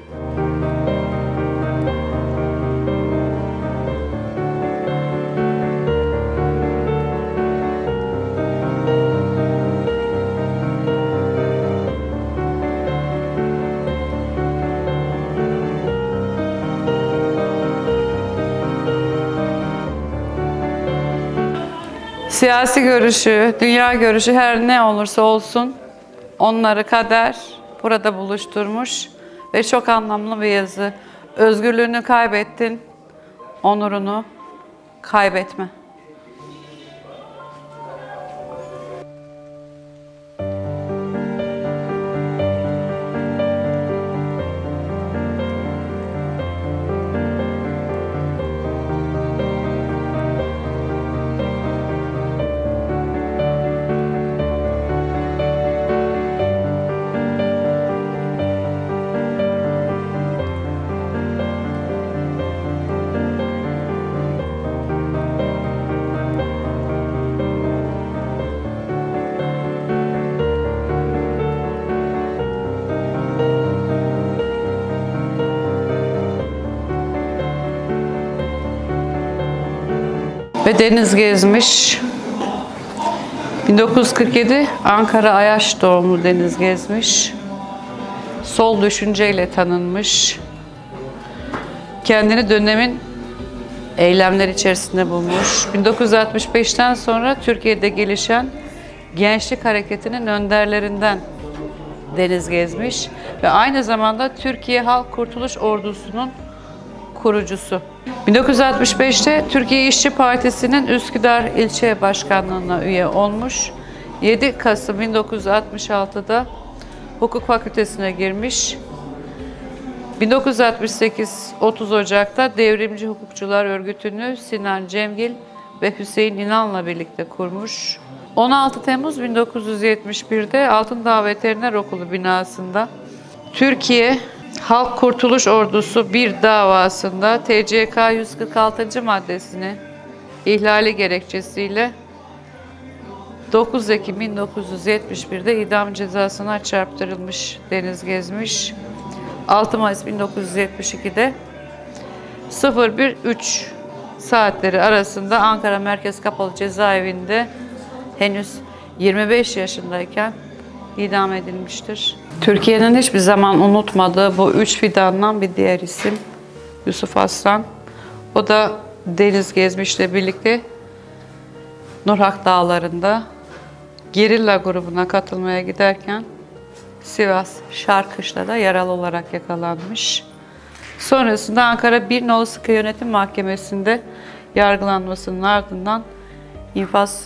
Siyasi görüşü, dünya görüşü her ne olursa olsun onları kader burada buluşturmuş ve çok anlamlı bir yazı. Özgürlüğünü kaybettin, onurunu kaybetme. Ve deniz gezmiş. bin dokuz yüz kırk yedi Ankara Ayaş doğumlu Deniz Gezmiş. Sol düşünceyle tanınmış. Kendini dönemin eylemler içerisinde bulmuş. bin dokuz yüz altmış beş'ten sonra Türkiye'de gelişen gençlik hareketinin önderlerinden Deniz Gezmiş ve aynı zamanda Türkiye Halk Kurtuluş Ordusu'nun kurucusu. bin dokuz yüz altmış beş'te Türkiye İşçi Partisi'nin Üsküdar İlçe Başkanlığı'na üye olmuş. yedi Kasım bin dokuz yüz altmış altı'da Hukuk Fakültesine girmiş. bin dokuz yüz altmış sekiz otuz Ocak'ta Devrimci Hukukçular Örgütü'nü Sinan Cemgil ve Hüseyin İnan'la birlikte kurmuş. on altı Temmuz bin dokuz yüz yetmiş bir'de Altındağ Veteriner Okulu binasında Türkiye Halk Kurtuluş Ordusu bir davasında T C K yüz kırk altıncı maddesini ihlali gerekçesiyle dokuz Ekim bin dokuz yüz yetmiş bir'de idam cezasına çarptırılmış Deniz Gezmiş. altı Mayıs bin dokuz yüz yetmiş iki'de sıfır bir üç saatleri arasında Ankara Merkez Kapalı Cezaevinde henüz yirmi beş yaşındayken idam edilmiştir. Türkiye'nin hiçbir zaman unutmadığı bu üç fidandan bir diğer isim Yusuf Aslan. O da Deniz Gezmiş'le birlikte Nurhak Dağları'nda gerilla grubuna katılmaya giderken Sivas Şarkışla'da yaralı olarak yakalanmış. Sonrasında Ankara bir Nolu Sıkı Yönetim Mahkemesi'nde yargılanmasının ardından infaz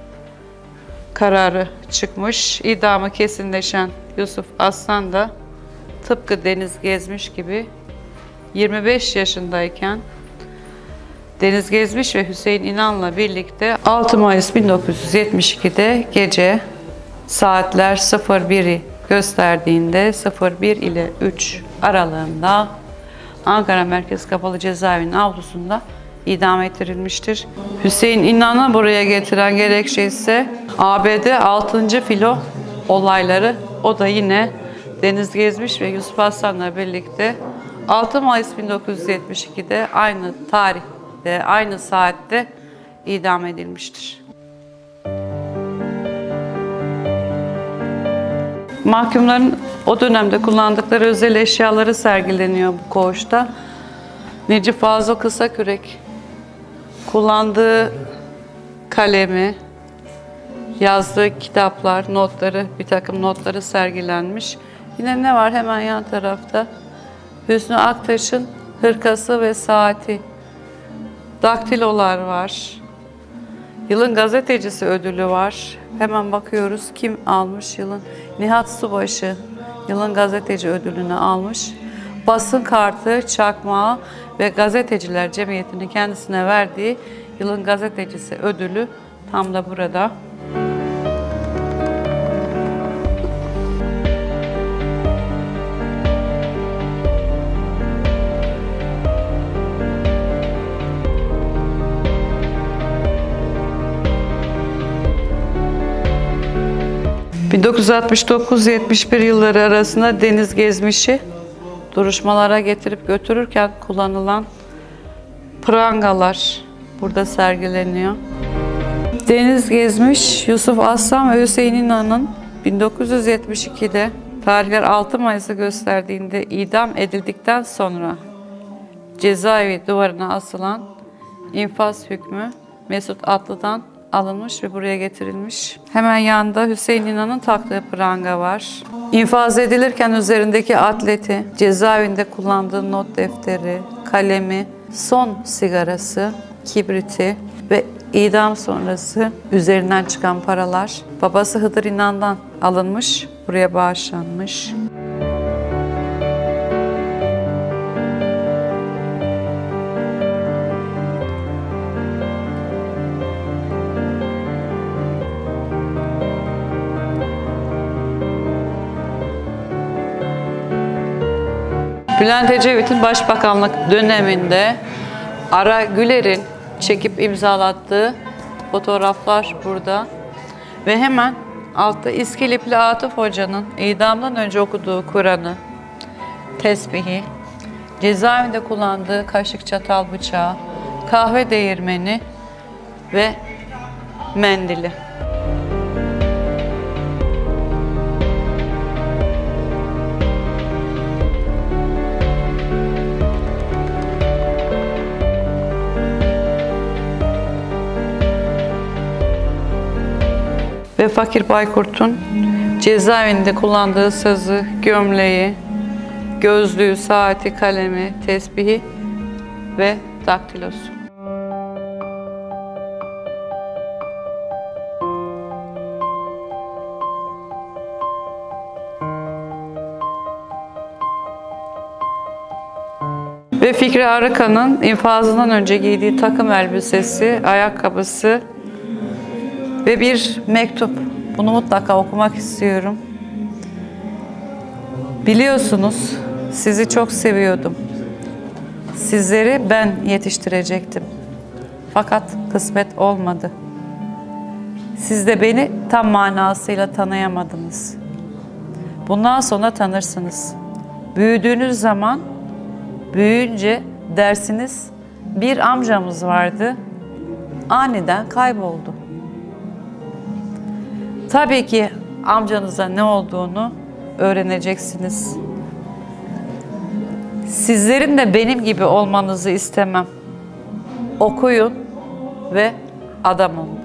kararı çıkmış. İdamı kesinleşen Yusuf Aslan da tıpkı Deniz Gezmiş gibi yirmi beş yaşındayken Deniz Gezmiş ve Hüseyin İnan'la birlikte altı Mayıs bin dokuz yüz yetmiş iki'de gece saatler sıfır bir'i gösterdiğinde sıfır bir ile üç aralığında Ankara Merkez Kapalı Cezaevinin avlusunda idam ettirilmiştir. Hüseyin İnan'ı buraya getiren gerekçe ise A B D altıncı filo olayları. O da yine Deniz Gezmiş ve Yusuf Aslan'la birlikte altı Mayıs bin dokuz yüz yetmiş iki'de aynı tarihte, aynı saatte idam edilmiştir. mahkumların o dönemde kullandıkları özel eşyaları sergileniyor bu koğuşta. Necip Fazıl Kısakürek kullandığı kalemi, yazdığı kitaplar, notları, bir takım notları sergilenmiş. Yine ne var hemen yan tarafta? Hüsnü Aktaş'ın hırkası ve saati. Daktilolar var. Yılın gazetecisi ödülü var. Hemen bakıyoruz kim almış yılın. Nihat Subaşı yılın gazeteci ödülünü almış. Basın kartı, çakmağı ve Gazeteciler Cemiyeti'nin kendisine verdiği yılın gazetecisi ödülü tam da burada. bin dokuz yüz altmış dokuz yetmiş bir yılları arasında deniz gezmişi duruşmalara getirip götürürken kullanılan prangalar burada sergileniyor. Deniz Gezmiş, Yusuf Aslan ve Hüseyin İnan'ın bin dokuz yüz yetmiş ikide tarihler altı Mayıs'ı gösterdiğinde idam edildikten sonra cezaevi duvarına asılan infaz hükmü Mesut Atlı'dan alınmış ve buraya getirilmiş. Hemen yanında Hüseyin İnan'ın taktığı pranga var. İnfaz edilirken üzerindeki atleti, cezaevinde kullandığı not defteri, kalemi, son sigarası, kibriti ve idam sonrası üzerinden çıkan paralar babası Hıdır İnan'dan alınmış, buraya bağışlanmış. Bülent Ecevit'in başbakanlık döneminde Ara Güler'in çekip imzalattığı fotoğraflar burada. Ve hemen altta İskilipli Atıf Hoca'nın idamdan önce okuduğu Kur'an'ı, tesbihi, cezaevinde kullandığı kaşık, çatal, bıçağı, kahve değirmeni ve mendili. Ve Fakir Baykurt'un cezaevinde kullandığı sazı, gömleği, gözlüğü, saati, kalemi, tesbihi ve daktilosu. Ve Fikri Arıkan'ın infazından önce giydiği takım elbisesi, ayakkabısı ve bir mektup. Bunu mutlaka okumak istiyorum. Biliyorsunuz, sizi çok seviyordum. Sizleri ben yetiştirecektim. Fakat kısmet olmadı. Siz de beni tam manasıyla tanıyamadınız. Bundan sonra tanırsınız. Büyüdüğünüz zaman, büyüyünce dersiniz, bir amcamız vardı, aniden kayboldu. Tabii ki amcanıza ne olduğunu öğreneceksiniz. Sizlerin de benim gibi olmanızı istemem. Okuyun ve adam olun.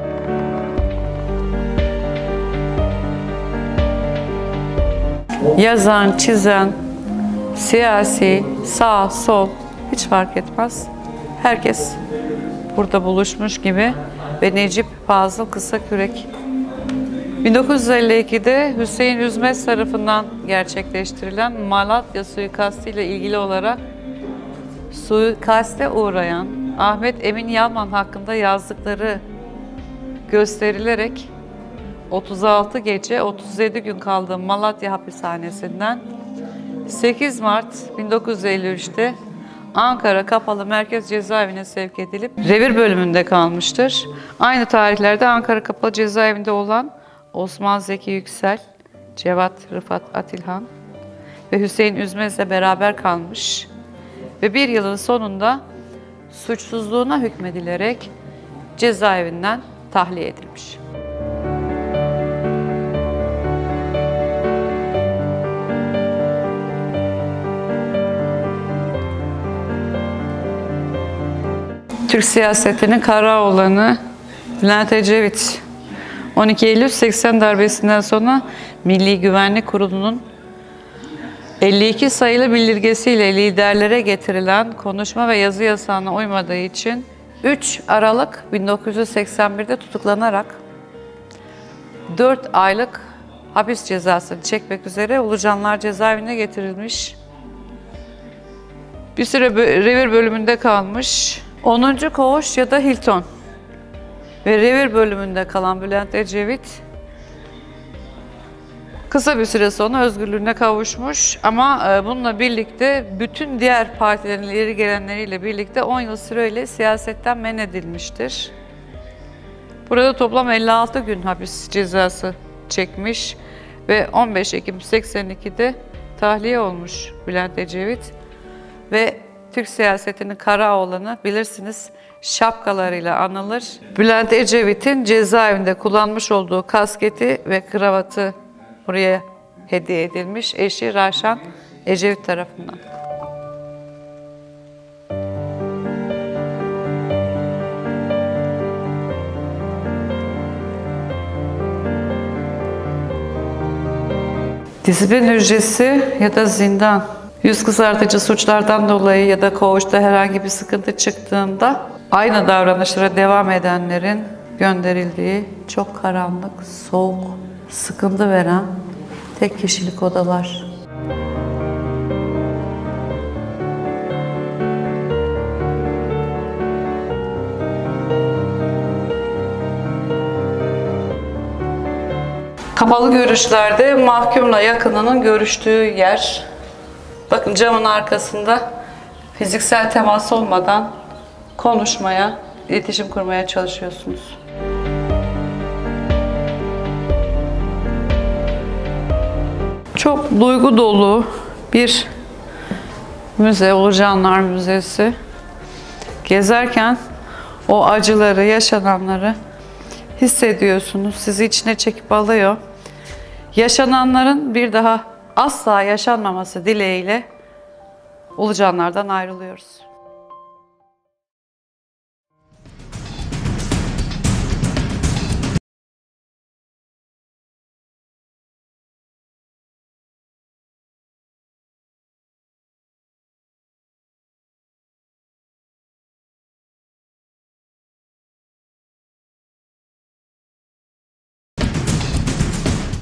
Yazan, çizen, siyasi, sağ, sol hiç fark etmez. Herkes burada buluşmuş gibi ve Necip Fazıl Kısakürek. bin dokuz yüz elli ikide Hüseyin Üzmez tarafından gerçekleştirilen Malatya suikastı ile ilgili olarak suikaste uğrayan Ahmet Emin Yalman hakkında yazdıkları gösterilerek otuz altı gece otuz yedi gün kaldığı Malatya hapishanesinden sekiz Mart bin dokuz yüz elli üçte Ankara Kapalı Merkez Cezaevine sevk edilip revir bölümünde kalmıştır. Aynı tarihlerde Ankara Kapalı Cezaevinde olan Osman Zeki Yüksel, Cevat Rıfat Atilhan ve Hüseyin Üzmez'le beraber kalmış ve bir yılın sonunda suçsuzluğuna hükmedilerek cezaevinden tahliye edilmiş. Türk siyasetinin kara oğlanı Bülent Ecevit. on iki Eylül seksen darbesinden sonra Milli Güvenlik Kurulu'nun elli iki sayılı bildirgesiyle liderlere getirilen konuşma ve yazı yasağına uymadığı için üç Aralık bin dokuz yüz seksen bir'de tutuklanarak dört aylık hapis cezasını çekmek üzere Ulucanlar cezaevine getirilmiş. Bir süre revir bölümünde kalmış. onuncu Koğuş ya da Hilton ve revir bölümünde kalan Bülent Ecevit kısa bir süre sonra özgürlüğüne kavuşmuş ama bununla birlikte bütün diğer partilerin ileri gelenleriyle birlikte on yıl süreyle siyasetten men edilmiştir. Burada toplam elli altı gün hapis cezası çekmiş ve on beş Ekim seksen iki'de tahliye olmuş Bülent Ecevit ve Türk siyasetinin kara oğlanı bilirsiniz şapkalarıyla anılır. Bülent Ecevit'in cezaevinde kullanmış olduğu kasketi ve kravatı buraya hediye edilmiş eşi Raşan Ecevit tarafından. Disiplin hücresi ya da zindan. Yüz kızartıcı suçlardan dolayı ya da koğuşta herhangi bir sıkıntı çıktığında aynı davranışlara devam edenlerin gönderildiği çok karanlık, soğuk, sıkıntı veren tek kişilik odalar. Kapalı görüşlerde mahkumla yakınının görüştüğü yer. Bakın camın arkasında fiziksel temas olmadan konuşmaya, iletişim kurmaya çalışıyorsunuz. Çok duygu dolu bir müze, Ulucanlar Müzesi. Gezerken o acıları, yaşananları hissediyorsunuz. Sizi içine çekip alıyor. Yaşananların bir daha asla yaşanmaması dileğiyle Ulucanlar'dan ayrılıyoruz.